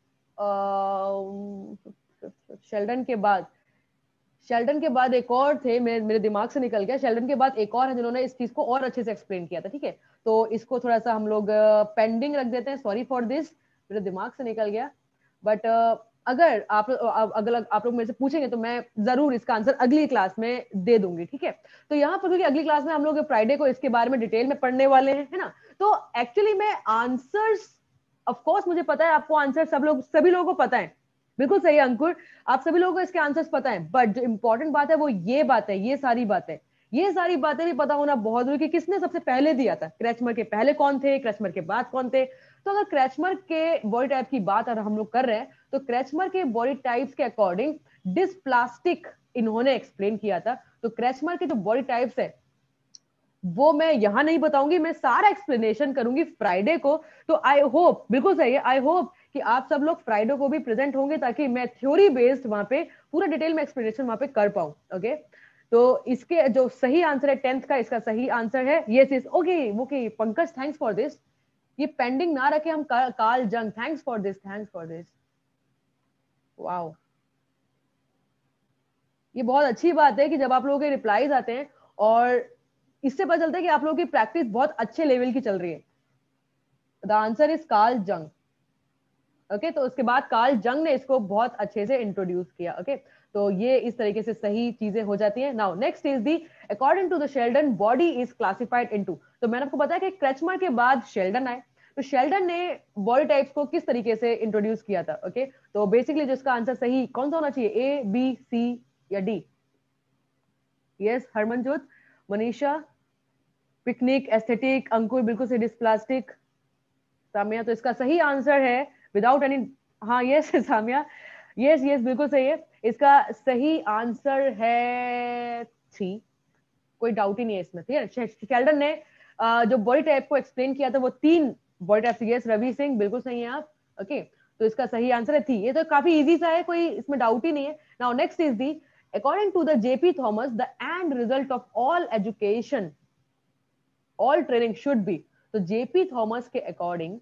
शेल्डन के बाद, शेल्डन के बाद एक और थे, मेरे मेरे दिमाग से निकल गया। शेल्डन के बाद एक और है जिन्होंने इस चीज को और अच्छे से एक्सप्लेन किया था। ठीक है, तो इसको थोड़ा सा हम लोग पेंडिंग रख देते हैं, सॉरी फॉर दिस, मेरे दिमाग से निकल गया। बट अगर आप अगर आप लोग मेरे से पूछेंगे तो मैं जरूर इसका आंसर अगली क्लास में दे दूंगी। ठीक है, तो यहाँ पर क्योंकि अगली क्लास में हम लोग फ्राइडे को इसके बारे में डिटेल में पढ़ने वाले हैं, है ना। तो एक्चुअली में आंसर्स, ऑफ कोर्स मुझे पता है आपको आंसर सब लोग सभी लोगों को पता है, बिल्कुल सही है अंकुर, आप सभी लोगों को इसके आंसर्स पता है। बट जो इंपॉर्टेंट बात है वो ये बात है, ये सारी बातें ये सारी बातें भी पता होना बहुत जरूरी कि किसने सबसे पहले दिया था, क्रैचमर के पहले कौन थे, क्रैचमर के बाद कौन थे। तो अगर क्रैचमर के बॉडी टाइप की बात अगर हम लोग कर रहे हैं तो क्रैचमर के बॉडी टाइप्स के अकॉर्डिंग डिस्प्लास्टिक इन्होंने एक्सप्लेन किया था। तो क्रैचमर के जो बॉडी टाइप्स है वो मैं यहां नहीं बताऊंगी, मैं सारा एक्सप्लेनेशन करूंगी फ्राइडे को। तो आई होप, बिल्कुल सही है, आई होप कि आप सब लोग फ्राइडे को भी प्रेजेंट होंगे ताकि मैं थ्योरी बेस्ड वहां पे पूरा डिटेल में एक्सप्लेनेशन वहां पे कर पाऊं। ओके, तो इसके जो सही आंसर है टेंथ का, इसका सही आंसर है yes yes. Okay okay Pankaj, thanks for this, ये पेंडिंग ना रखे हम, का, Carl Jung, thanks for this, thanks for this, wow. ये बहुत अच्छी बात है कि जब आप लोगों के रिप्लाईज आते हैं और इससे पता चलता है कि आप लोगों की प्रैक्टिस बहुत अच्छे लेवल की चल रही है। The answer is Carl Jung. Okay, तो उसके बाद कार्ल जंग ने इसको बहुत अच्छे से इंट्रोड्यूस किया। Okay okay? तो ये इस तरीके से सही चीजें हो जाती हैं। Now next is the according to the Sheldon body is classified into. तो मैंने आपको बताया कि क्रैचमर के बाद शेल्डन आए, तो शेल्डन ने बॉडी टाइप्स को किस तरीके से इंट्रोड्यूस किया था। Okay okay? तो बेसिकली जिसका आंसर सही कौन सा होना चाहिए, ए, बी, सी या D? Yes, Harmanjot, Manisha, pyknic, asthenic, Ankur बिल्कुल से, डिस्प्लास्टिक, सामिया। तो इसका सही आंसर है विदाउट एनी, हाँ यस सामिया, यस यस बिल्कुल सही है। इसका सही आंसर है थ्री, कोई डाउट ही नहीं है इसमें। ठीक है, शेल्डन ने uh, जो बॉडी टाइप को एक्सप्लेन किया था वो तीन body type, yes Ravi Singh बिल्कुल सही है आप। Okay okay? तो इसका सही आंसर है थ्री। ये तो काफी इजी सा है, कोई इसमें डाउट ही नहीं है। Now next is the according to the JP Thomas the end result of all education all training should be. तो जेपी थॉमस के अकॉर्डिंग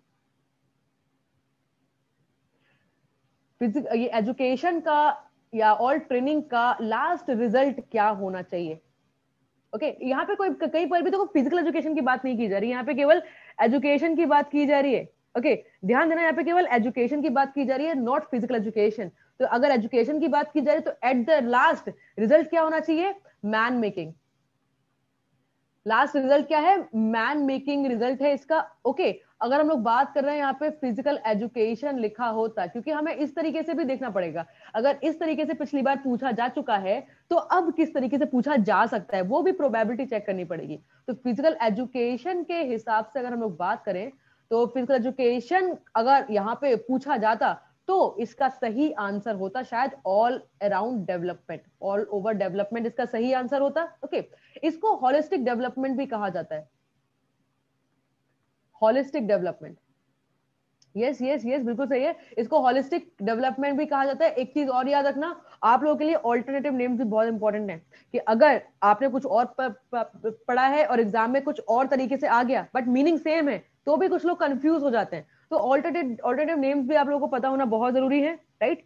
फिजिक ये एजुकेशन का या ऑल ट्रेनिंग का लास्ट रिजल्ट क्या होना चाहिए। Okay okay? यहाँ पे कोई कहीं पर भी तो फिजिकल एजुकेशन की बात नहीं की जा रही, यहाँ पे केवल एजुकेशन की बात की जा रही है। Okay okay? ध्यान देना, यहाँ पे केवल एजुकेशन की बात की जा रही है, नॉट फिजिकल एजुकेशन। तो अगर एजुकेशन की बात की जा रही है तो एट द लास्ट रिजल्ट क्या होना चाहिए, मैन मेकिंग। लास्ट रिजल्ट क्या है, मैन मेकिंग रिजल्ट है इसका। ओके okay, अगर हम लोग बात कर रहे हैं यहाँ पे फिजिकल एजुकेशन लिखा होता, क्योंकि हमें इस तरीके से भी देखना पड़ेगा, अगर इस तरीके से पिछली बार पूछा जा चुका है तो अब किस तरीके से पूछा जा सकता है, वो भी प्रोबेबिलिटी चेक करनी पड़ेगी। तो फिजिकल एजुकेशन के हिसाब से अगर हम लोग बात करें तो फिजिकल एजुकेशन अगर यहाँ पे पूछा जाता तो इसका सही आंसर होता शायद all around development, all over development इसका सही आंसर होता। ओके okay, इसको होलिस्टिक डेवलपमेंट भी कहा जाता है, holistic development, yes yes yes, बिल्कुल सही है, इसको होलिस्टिक डेवलपमेंट भी कहा जाता है। एक चीज और याद रखना, आप लोगों के लिए ऑल्टरनेटिव नेम्स भी बहुत इंपॉर्टेंट है, कि अगर आपने कुछ और प, प, पढ़ा है और एग्जाम में कुछ और तरीके से आ गया बट मीनिंग सेम है, तो भी कुछ लोग कंफ्यूज हो जाते हैं। तो ऑल्टरनेटिव ऑल्टरनेटिव नेम्स भी आप लोगों को पता होना बहुत जरूरी है, राइट?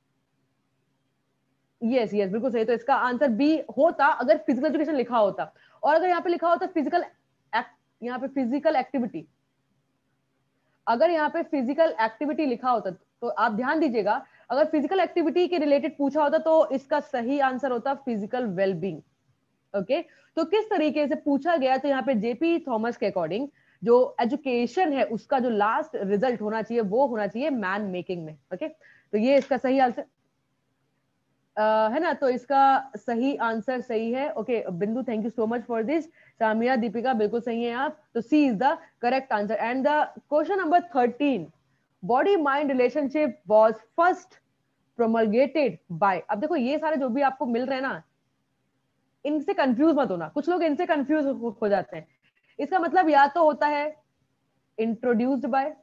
यस यस, बिल्कुल सही। तो इसका आंसर बी होता अगर फिजिकल एजुकेशन लिखा होता, और अगर यहाँ पे लिखा होता फिजिकल एक्ट, यहाँ पे फिजिकल एक्टिविटी, अगर यहाँ पे फिजिकल एक्टिविटी लिखा होता तो आप ध्यान दीजिएगा, अगर फिजिकल एक्टिविटी के रिलेटेड पूछा होता तो इसका सही आंसर होता फिजिकल वेलबींग। ओके, तो किस तरीके से पूछा गया, तो यहाँ पे जेपी थॉमस के अकॉर्डिंग जो एजुकेशन है उसका जो लास्ट रिजल्ट होना चाहिए वो होना चाहिए मैन मेकिंग में। ओके, तो ये इसका सही आंसर है ना, तो इसका सही आंसर सही है। Okay Bindu, thank you so much for this. Samiya, Deepika, बिल्कुल सही है आप, तो C is the correct answer. And the question number thirteen, body mind relationship was first promulgated by. अब देखो ये सारे जो भी आपको मिल रहे हैं ना, इनसे कंफ्यूज मत होना, कुछ लोग इनसे कंफ्यूज हो जाते हैं। इसका मतलब या तो होता है इंट्रोड्यूस्ड बाय,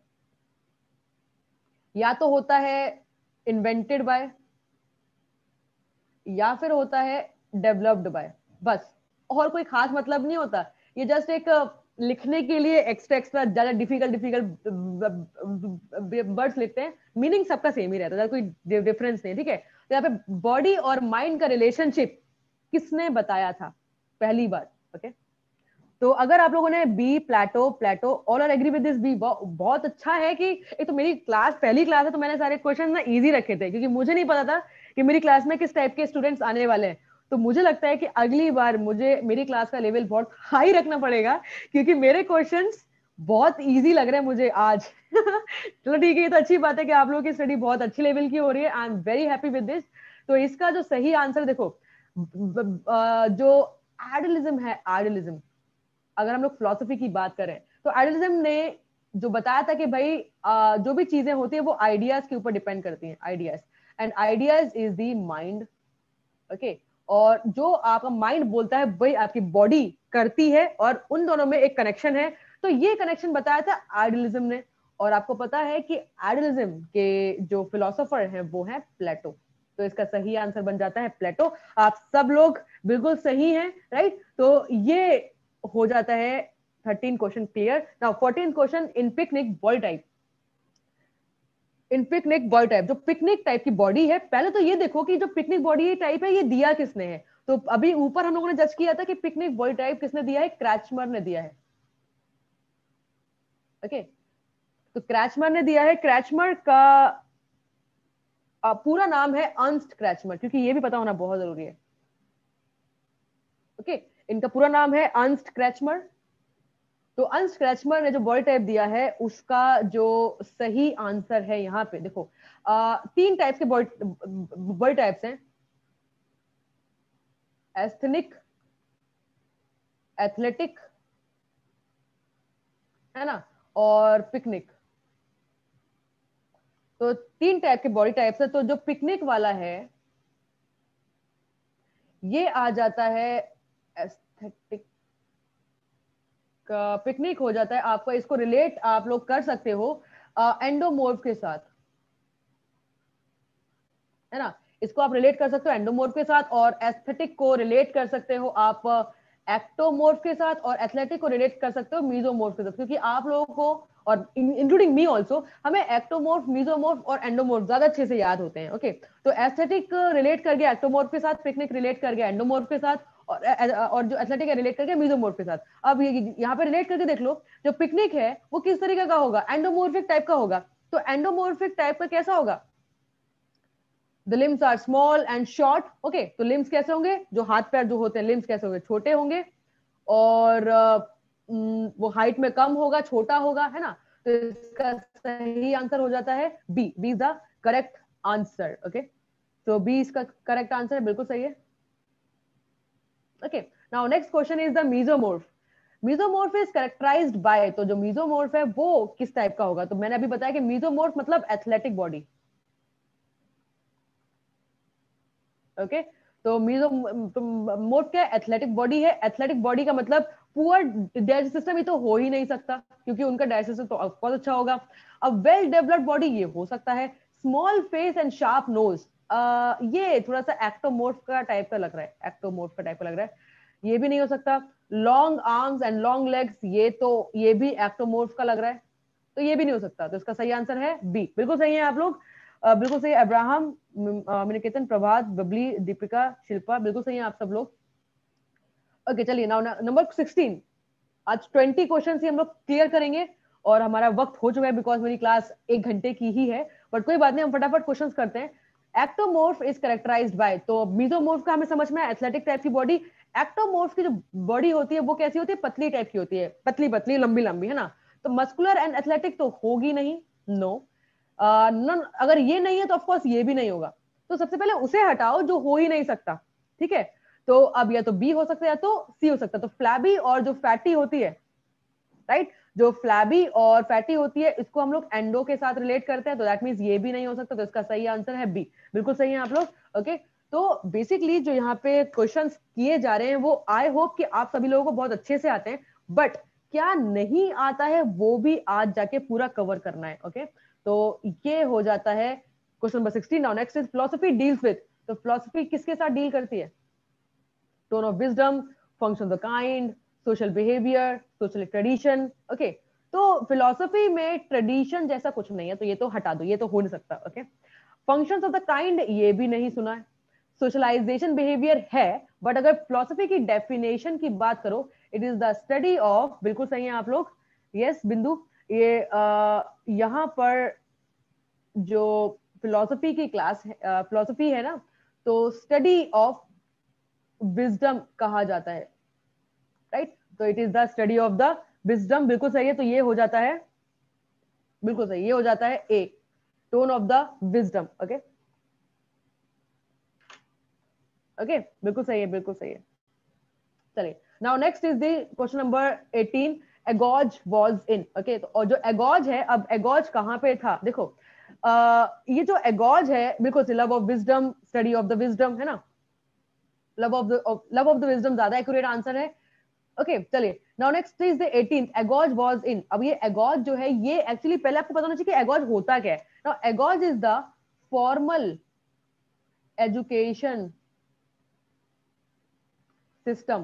या तो होता है इन्वेंटेड बाय, या फिर होता है डेवलप्ड बाय, बस, और कोई खास मतलब नहीं होता। ये जस्ट एक लिखने के लिए एक्स्ट्रा एक्स्ट्रा ज्यादा डिफिकल्ट डिफिकल्ट वर्ड्स लिखते हैं, मीनिंग सबका सेम ही रहता है, कोई डिफरेंस नहीं, ठीक है। तो यहाँ पे बॉडी और माइंड का रिलेशनशिप किसने बताया था पहली बार? ओके, तो अगर आप लोगों ने B Plato, Plato, all are agree with this B, बहुत अच्छा है कि एक तो मेरी क्लास पहली क्लास है तो मैंने सारे क्वेश्चन ना इजी रखे थे, क्योंकि मुझे नहीं पता था कि मेरी क्लास में किस टाइप के स्टूडेंट्स आने वाले हैं। तो मुझे लगता है कि अगली बार मुझे मेरी क्लास का लेवल बहुत हाई रखना पड़ेगा, क्योंकि मेरे क्वेश्चंस बहुत इजी लग रहे हैं मुझे आज। चलो ठीक है, ये तो अच्छी बात है कि आप लोगों की स्टडी बहुत अच्छी लेवल की हो रही है, I am very happy with this. तो इसका जो सही आंसर देखो, जो आइडियलिज्म है, आइडियलिज्म, अगर हम लोग फिलोसफी की बात करें तो आइडियलिज्म ने जो बताया था कि भाई आ, जो भी चीजें होती है वो आइडियाज के ऊपर डिपेंड करती हैं, ideas, and ideas is the mind. Okay, और जो आपका माइंड बोलता है वही आपकी बॉडी करती है, और उन दोनों में एक कनेक्शन है। तो ये कनेक्शन बताया था आइडियलिज्म ने, और आपको पता है कि आइडियलिज्म के जो फिलोसोफर हैं वो है प्लेटो। तो इसका सही आंसर बन जाता है प्लेटो। आप सब लोग बिल्कुल सही हैं, राइट? तो ये हो जाता है thirteen question clear. Now fourteen question, in pyknic body type, in pyknic body type, जो पिकनिक टाइप की बॉडी है, पहले तो ये देखो कि जो पिकनिक बॉडी टाइप है ये दिया किसने है। तो अभी ऊपर हम लोगों ने जज किया था कि पिकनिक बॉडी टाइप किसने दिया है, क्रैचमर ने दिया है। ओके, तो क्रैचमर ने दिया है। क्रैचमर का पूरा नाम है अर्न्स्ट क्रैचमर, क्योंकि ये भी पता होना बहुत जरूरी है। ओके, इनका पूरा नाम है अर्न्स्ट क्रैचमर। तो अर्न्स्ट क्रैचमर ने जो बॉडी टाइप दिया है उसका जो सही आंसर है, यहाँ पे देखो आ, तीन टाइप्स के बॉडी टाइप्स हैं, एस्थेनिक, एथलेटिक, है ना, और पिकनिक। तो तीन टाइप के बॉडी टाइप्स है। तो जो पिकनिक वाला है ये आ जाता है एस्थेटिक, पिकनिक हो जाता है आपका, इसको रिलेट आप लोग कर सकते हो एंडोमोर्फ के साथ, है ना, इसको आप रिलेट कर सकते हो एंडोमोर्फ के साथ, और एस्थेटिक को रिलेट कर सकते हो आप एक्टोमोर्फ के साथ, और एथलेटिक को रिलेट कर सकते हो मीजोमोर्फ के साथ, क्योंकि आप लोगों को और इंक्लूडिंग मी ऑल्सो, हमें एक्टोमोर्फ, मीजोमोर्फ और एंडोमोर्फ ज्यादा अच्छे से याद होते हैं। ओके, तो एस्थेटिक रिलेट कर गया एक्टोमोर्फ के साथ, पिकनिक रिलेट कर गया एंडोमोर्फ के साथ, और और जो एथलेटिक है रिलेट करके मेसोमोर्फ के साथ। अब ये यहाँ पे रिलेट करके देख लो, जो पिकनिक है वो किस तरीके का होगा, एंडोमोर्फिक टाइप का होगा। तो एंडोमोर्फिक टाइप का कैसा होगा, the limbs are small and short. Okay, तो लिम्स कैसे होंगे, जो हाथ पैर जो होते हैं लिम्स कैसे होंगे, छोटे होंगे, और uh, वो हाइट में कम होगा, छोटा होगा, है ना। तो इसका सही आंसर हो जाता है B, B is the correct answer. Okay, तो बी इसका करेक्ट आंसर है, बिल्कुल सही है। Okay, now next question is the mesomorph. Mesomorph is characterized by, तो जो मेसोमोर्फ है वो किस टाइप का होगा, तो मैंने अभी बताया कि मेसोमोर्फ मतलब एथलेटिक बॉडी। ओके, तो मीजोमोर्फ क्या है? एथलेटिक बॉडी है। एथलेटिक बॉडी का मतलब पुअर डाइजेस्टिव सिस्टम ही तो हो ही नहीं सकता, क्योंकि उनका डाइजेस्टिव तो बहुत अच्छा होगा। अब वेल डेवलप्ड बॉडी ये हो सकता है। Small face and sharp nose, ये थोड़ा सा एक्टोमोर्फ का टाइप का लग रहा है, एक्टोमोर्फ का टाइप का लग रहा है, ये भी नहीं हो सकता। Long arms and long legs, ये तो ये भी एक्टोमोर्फ का लग रहा है, तो ये भी नहीं हो सकता। तो इसका सही आंसर है बी। बिल्कुल सही है आप लोग, uh, बिल्कुल सही। अब्राहम, मिनिकेतन, प्रभात, बबली, दीपिका, शिल्पा, बिल्कुल सही है आप सब लोग। ओके चलिए, नाउ नंबर सिक्सटीन। आज ट्वेंटी क्वेश्चन ही हम लोग क्लियर करेंगे और हमारा वक्त हो चुका है, बिकॉज मेरी क्लास एक घंटे की ही है, बट कोई बात नहीं, हम फटाफट क्वेश्चंस करते हैं। एक्टोमोर्फ इज कैरेक्टराइज्ड बाय, तो मीजोमोर्फ का हमें समझ में एथलेटिक टाइप की बॉडी। एक्टोमोर्फ की जो बॉडी होती है वो कैसी होती है? पतली टाइप की होती है, पतली पतली लंबी लंबी, है ना। तो मस्कुलर एंड एथलेटिक तो होगी नहीं, नो। नन अगर ये नहीं है तो ऑफकोर्स ये भी नहीं होगा। तो सबसे पहले उसे हटाओ जो हो ही नहीं सकता, ठीक है। तो अब या तो बी हो सकता है या तो सी हो सकता है। तो फ्लैबी और जो फैटी होती है, राइट, जो फ्लैबी और फैटी होती है, इसको हम लोग एंडो के साथ रिलेट करते हैं, तो दैट मींस ये भी नहीं हो सकता। तो इसका सही आंसर है बी। बिल्कुल सही है आप लोग। ओके, तो बेसिकली जो यहाँ पे क्वेश्चंस किए जा रहे हैं वो आई होप कि आप सभी लोगों को बहुत अच्छे से आते हैं, बट क्या नहीं आता है वो भी आज जाके पूरा कवर करना है। ओके, तो ये हो जाता है question number sixteen. Now next is philosophy deals with, तो फिलोसफी किसके साथ डील करती है? Tone of wisdom, function of the kind, social behaviour, social tradition. Okay, तो फिलोसफी में ट्रेडिशन जैसा कुछ नहीं है, तो ये तो हटा दो, ये तो हो नहीं सकता। Okay, functions of the kind ये भी नहीं सुना है। सोशलाइजेशन बिहेवियर है, बट अगर फिलोसफी की डेफिनेशन की बात करो, it is the study of, बिल्कुल सही है आप लोग, यस बिंदु, ये यहाँ पर जो फिलोसफी की क्लास फिलोसफी है ना, तो स्टडी ऑफ विजडम कहा जाता है, राइट। तो it is the study of the wisdom, बिल्कुल सही है। तो ये हो जाता है, बिल्कुल सही, ये हो जाता है A, tone of the wisdom. Okay okay, बिल्कुल सही है, बिल्कुल सही है। चलिए, now next is the question number eighteen. Agoge was in, okay, तो और जो एगॉज है, अब एगॉज कहां पे था? देखो, uh, ये जो एगॉज है, बिल्कुल से love of wisdom, study of the wisdom, है ना। Love of the love of the wisdom ज्यादा एक्यूरेट आंसर है। ओके okay, चलिए, now next is the eighteenth, agoge was in. अब ये एगॉज जो है, ये एक्चुअली पहले आपको पता होना चाहिए कि एगॉज होता क्या है। Now agoge is the formal education system.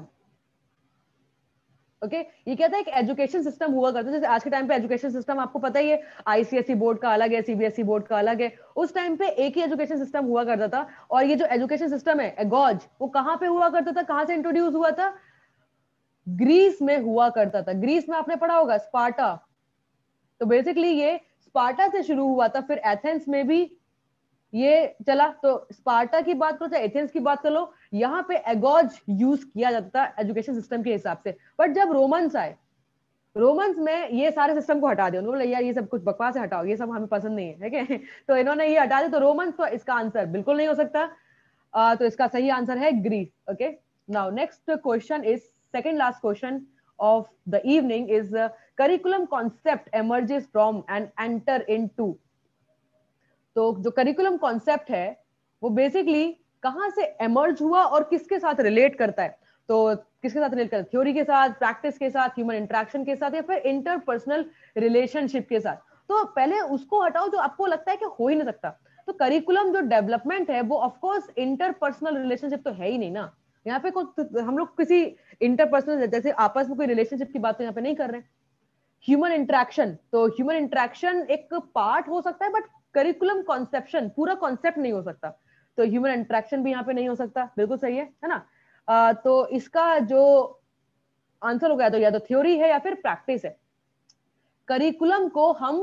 Okay, ये क्या था? एक एजुकेशन सिस्टम हुआ करता है, जैसे आज के टाइम पे एजुकेशन सिस्टम आपको पता ही है, आईसीएसई बोर्ड का अलग है, सीबीएसई बोर्ड का अलग है। उस टाइम पे एक ही एजुकेशन सिस्टम हुआ करता था, और ये जो एजुकेशन सिस्टम है एगॉज, वो कहां पे हुआ करता था, कहां से इंट्रोड्यूस हुआ था? ग्रीस में हुआ करता था। ग्रीस में आपने पढ़ा होगा स्पार्टा, तो बेसिकली ये स्पार्टा से शुरू हुआ था, फिर एथेंस में भी ये चला। तो स्पार्टा की बात करो चाहे एथेंस की बात कर लो, यहाँ पे एगॉज यूज किया जाता था एजुकेशन सिस्टम के हिसाब से। बट जब रोमन्स आए, रोमन्स में ये सारे सिस्टम को हटा दिया, उन्होंने बोला यार ये सब कुछ बकवास है, हटाओ, ये सब हमें पसंद नहीं है, ठीक है। तो इन्होंने ये हटा दिया, तो रोमन्स, तो इसका आंसर बिल्कुल नहीं हो सकता। uh, तो इसका सही आंसर है Greece. Okay, now next question is second last question of the evening is uh, curriculum concept emerges from and enter into। तो जो करिकुलम कॉन्सेप्ट है वो बेसिकली कहां से एमर्ज हुआ और किसके साथ रिलेट करता है? तो किसके साथ रिलेट करता है? थ्योरी के साथ, प्रैक्टिस के साथ, ह्यूमन इंटरेक्शन के साथ, या फिर इंटरपर्सनल रिलेशनशिप के साथ? तो पहले उसको हटाओ जो आपको लगता है कि हो ही नहीं सकता। तो करिकुलम जो डेवलपमेंट है वो ऑफकोर्स इंटरपर्सनल रिलेशनशिप तो है ही नहीं ना। यहाँ पे कुछ हम लोग किसी इंटरपर्सनल जैसे आपस में कोई रिलेशनशिप की बात तो यहाँ पे नहीं कर रहे हैं। ह्यूमन इंटरेक्शन, तो ह्यूमन इंटरेक्शन एक पार्ट हो सकता है, बट करिकुलम कॉन्सेप्शन पूरा कॉन्सेप्ट नहीं हो सकता। तो ह्यूमन इंटरेक्शन भी यहाँ पे नहीं हो सकता, बिल्कुल सही है, है ना। आ, तो इसका जो आंसर हो गया, तो या तो थ्योरी है या फिर प्रैक्टिस है। करिकुलम को हम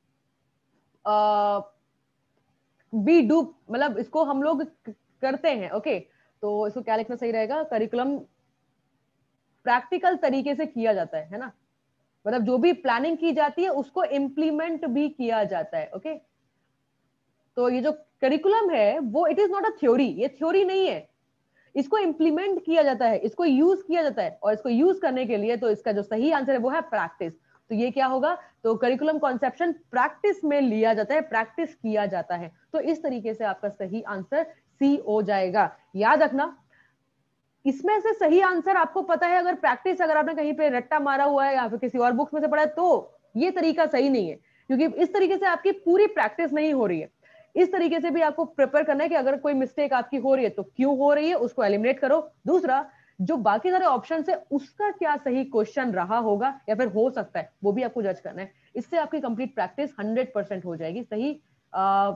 बी डू, मतलब इसको हम लोग करते हैं। ओके, तो इसको क्या लिखना सही रहेगा? करिकुलम प्रैक्टिकल तरीके से किया जाता है है ना, मतलब जो भी प्लानिंग की जाती है उसको इम्प्लीमेंट भी किया जाता है। ओके, तो ये जो करिकुलम है वो it is not a theory, ये थ्योरी नहीं है, इसको इम्प्लीमेंट किया जाता है, इसको यूज किया जाता है, और इसको यूज करने के लिए तो इसका जो सही आंसर है वो है प्रैक्टिस। तो ये क्या होगा? तो करिकुलम कॉन्सेप्शन प्रैक्टिस में लिया जाता है, प्रैक्टिस किया जाता है। तो इस तरीके से आपका सही आंसर सी हो जाएगा। याद रखना, इसमें से सही आंसर आपको पता है, अगर प्रैक्टिस अगर आपने कहीं पे रट्टा मारा हुआ है या फिर किसी और बुक्स में से पढ़ा है तो ये तरीका सही नहीं है, क्योंकि इस तरीके से आपकी पूरी प्रैक्टिस नहीं हो रही है। इस तरीके से भी आपको प्रिपेयर करना है कि अगर कोई मिस्टेक आपकी हो रही है तो क्यों हो रही है, उसको एलिमिनेट करो। दूसरा, जो बाकी सारे ऑप्शन है उसका क्या सही क्वेश्चन रहा होगा या फिर हो सकता है, वो भी आपको जज करना है। इससे आपकी कंप्लीट प्रैक्टिस हंड्रेड परसेंट हो जाएगी, सही आ,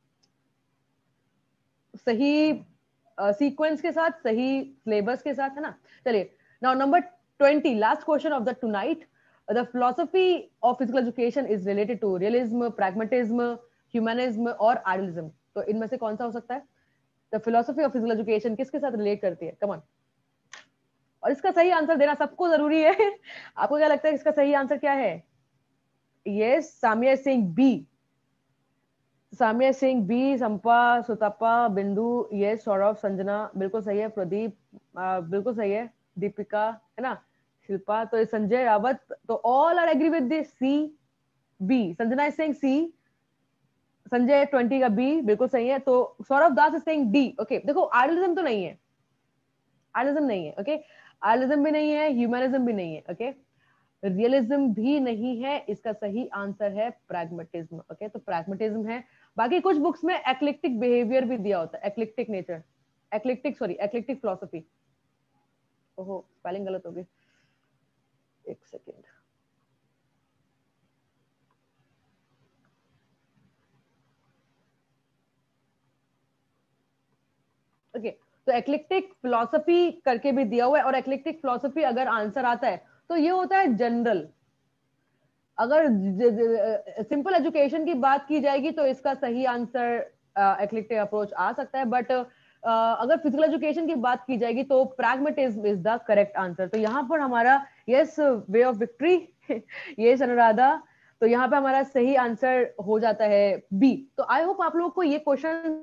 सही सीक्वेंस uh, के साथ, सही सिलेबस के साथ, है ना। चलिए, now number twenty, last question of the tonight. The philosophy of physical education is related to realism, pragmatism, humanism और आइडियलिज्म। तो इनमें से कौन सा हो सकता है? The philosophy of physical education किसके साथ रिलेट करती है? Come on. और इसका सही आंसर देना सबको जरूरी है। आपको क्या लगता है इसका सही आंसर क्या है? Yes, Samia Singh B. Samia Singh B, Sampa, Sutapa, Bindu, ये सौरभ, संजना बिल्कुल सही है, प्रदीप बिल्कुल सही है, दीपिका, है ना, शिल्पा, तो संजय रावत, तो all are agree with this C B. Sanjana is saying C, Sanjay twenty का बी बिल्कुल सही है, तो Saurabh Das is saying D. Okay, देखो आइडियलिज्म तो नहीं है, आइडियलिज्म नहीं है, ओके, आइडियलिज्म भी नहीं है, ह्यूमनिज्म भी नहीं है, ओके, रियलिज्म भी नहीं है, इसका सही आंसर है प्रैग्मेटिज्म। ओके, तो प्रैग्मेटिज्म है। बाकी कुछ बुक्स में एक्लिक्टिक बिहेवियर भी दिया होता है, eclectic nature, eclectic sorry eclectic philosophy. ओहो, स्पेलिंग गलत हो गई, एक सेकेंड। ओके, तो एक्लिक्टिक फिलोसफी करके भी दिया हुआ है, और एक्लिक्टिक फिलोसफी अगर आंसर आता है तो ये होता है जनरल। अगर सिंपल एजुकेशन की बात की जाएगी तो इसका सही आंसर एक्लिक्टिक अप्रोच आ सकता है, बट uh, अगर फिजिकल एजुकेशन की बात की जाएगी तो pragmatism is the correct answer. तो यहाँ पर हमारा यस, वे ऑफ विक्ट्री, ये अनुराधा, तो यहाँ पे हमारा सही आंसर हो जाता है बी। तो आई होप आप लोगों को ये क्वेश्चन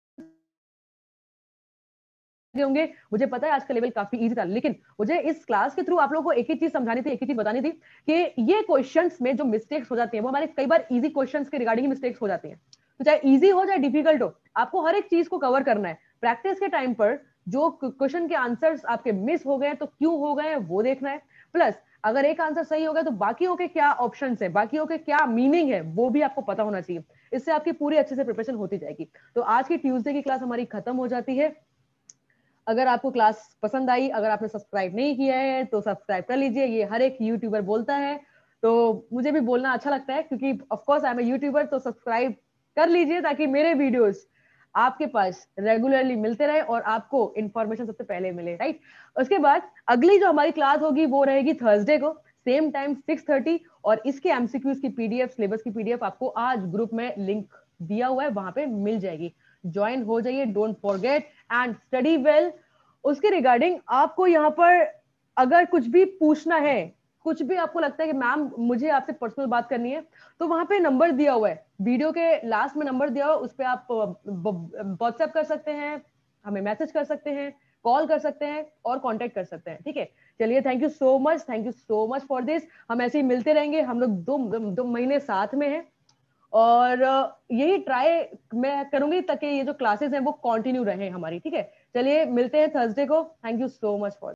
होंगे। मुझे पता है आज का लेवल काफी इजी था, लेकिन मुझे इस क्लास के थ्रू आप लोगों को एक ही चीज समझानी थी, एक ही चीज बतानी थी कि ये क्वेश्चंस में जो मिस्टेक्स हो जाती हैं वो हमारे कई बार इजी क्वेश्चंस के रिगार्डिंग मिस्टेक्स हो जाती हैं। तो चाहे इजी हो चाहे डिफिकल्ट हो, आपको हर एक चीज को कवर करना है। प्रैक्टिस के टाइम पर जो क्वेश्चन के आंसर्स आपके मिस हो गए तो क्यों हो गए वो देखना है, प्लस अगर एक आंसर सही हो गया तो बाकियों के क्या ऑप्शंस है, बाकियों के क्या मीनिंग है वो भी आपको पता होना चाहिए। इससे आपकी पूरी अच्छे से प्रिपरेशन होती जाएगी। तो आज की ट्यूसडे की क्लास हमारी खत्म हो जाती है। अगर आपको क्लास पसंद आई, अगर आपने सब्सक्राइब नहीं किया है तो सब्सक्राइब कर लीजिए, ये हर एक यूट्यूबर बोलता है, तो मुझे भी बोलना अच्छा लगता है क्योंकि of course I am a YouTuber. तो सब्सक्राइब कर लीजिए ताकि मेरे वीडियोस आपके पास रेगुलरली मिलते रहे और आपको इंफॉर्मेशन सबसे पहले मिले, राइट। उसके बाद अगली जो हमारी क्लास होगी वो रहेगी थर्सडे को, सेम टाइम सिक्स थर्टी, और इसके एमसीक्यूज की पीडीएफ, सिलेबस की पीडीएफ आपको आज ग्रुप में लिंक दिया हुआ है, वहां पे मिल जाएगी। ज्वाइन हो जाइए, don't forget and study well. उसके रिगार्डिंग आपको यहाँ पर अगर कुछ भी पूछना है, कुछ भी आपको लगता है कि मैम मुझे आपसे पर्सनल बात करनी है, तो वहां पे नंबर दिया हुआ है, वीडियो के लास्ट में नंबर दिया हुआ है, उस पर आप व्हाट्सएप कर सकते हैं, हमें मैसेज कर सकते हैं, कॉल कर सकते हैं और कांटेक्ट कर सकते हैं, ठीक है। चलिए, thank you so much, thank you so much for this. हम ऐसे ही मिलते रहेंगे, हम लोग दो दो महीने साथ में हैं और यही ट्राई मैं करूंगी ताकि ये जो क्लासेस हैं वो कंटिन्यू रहे हमारी, ठीक है। चलिए मिलते हैं थर्सडे को, thank you so much for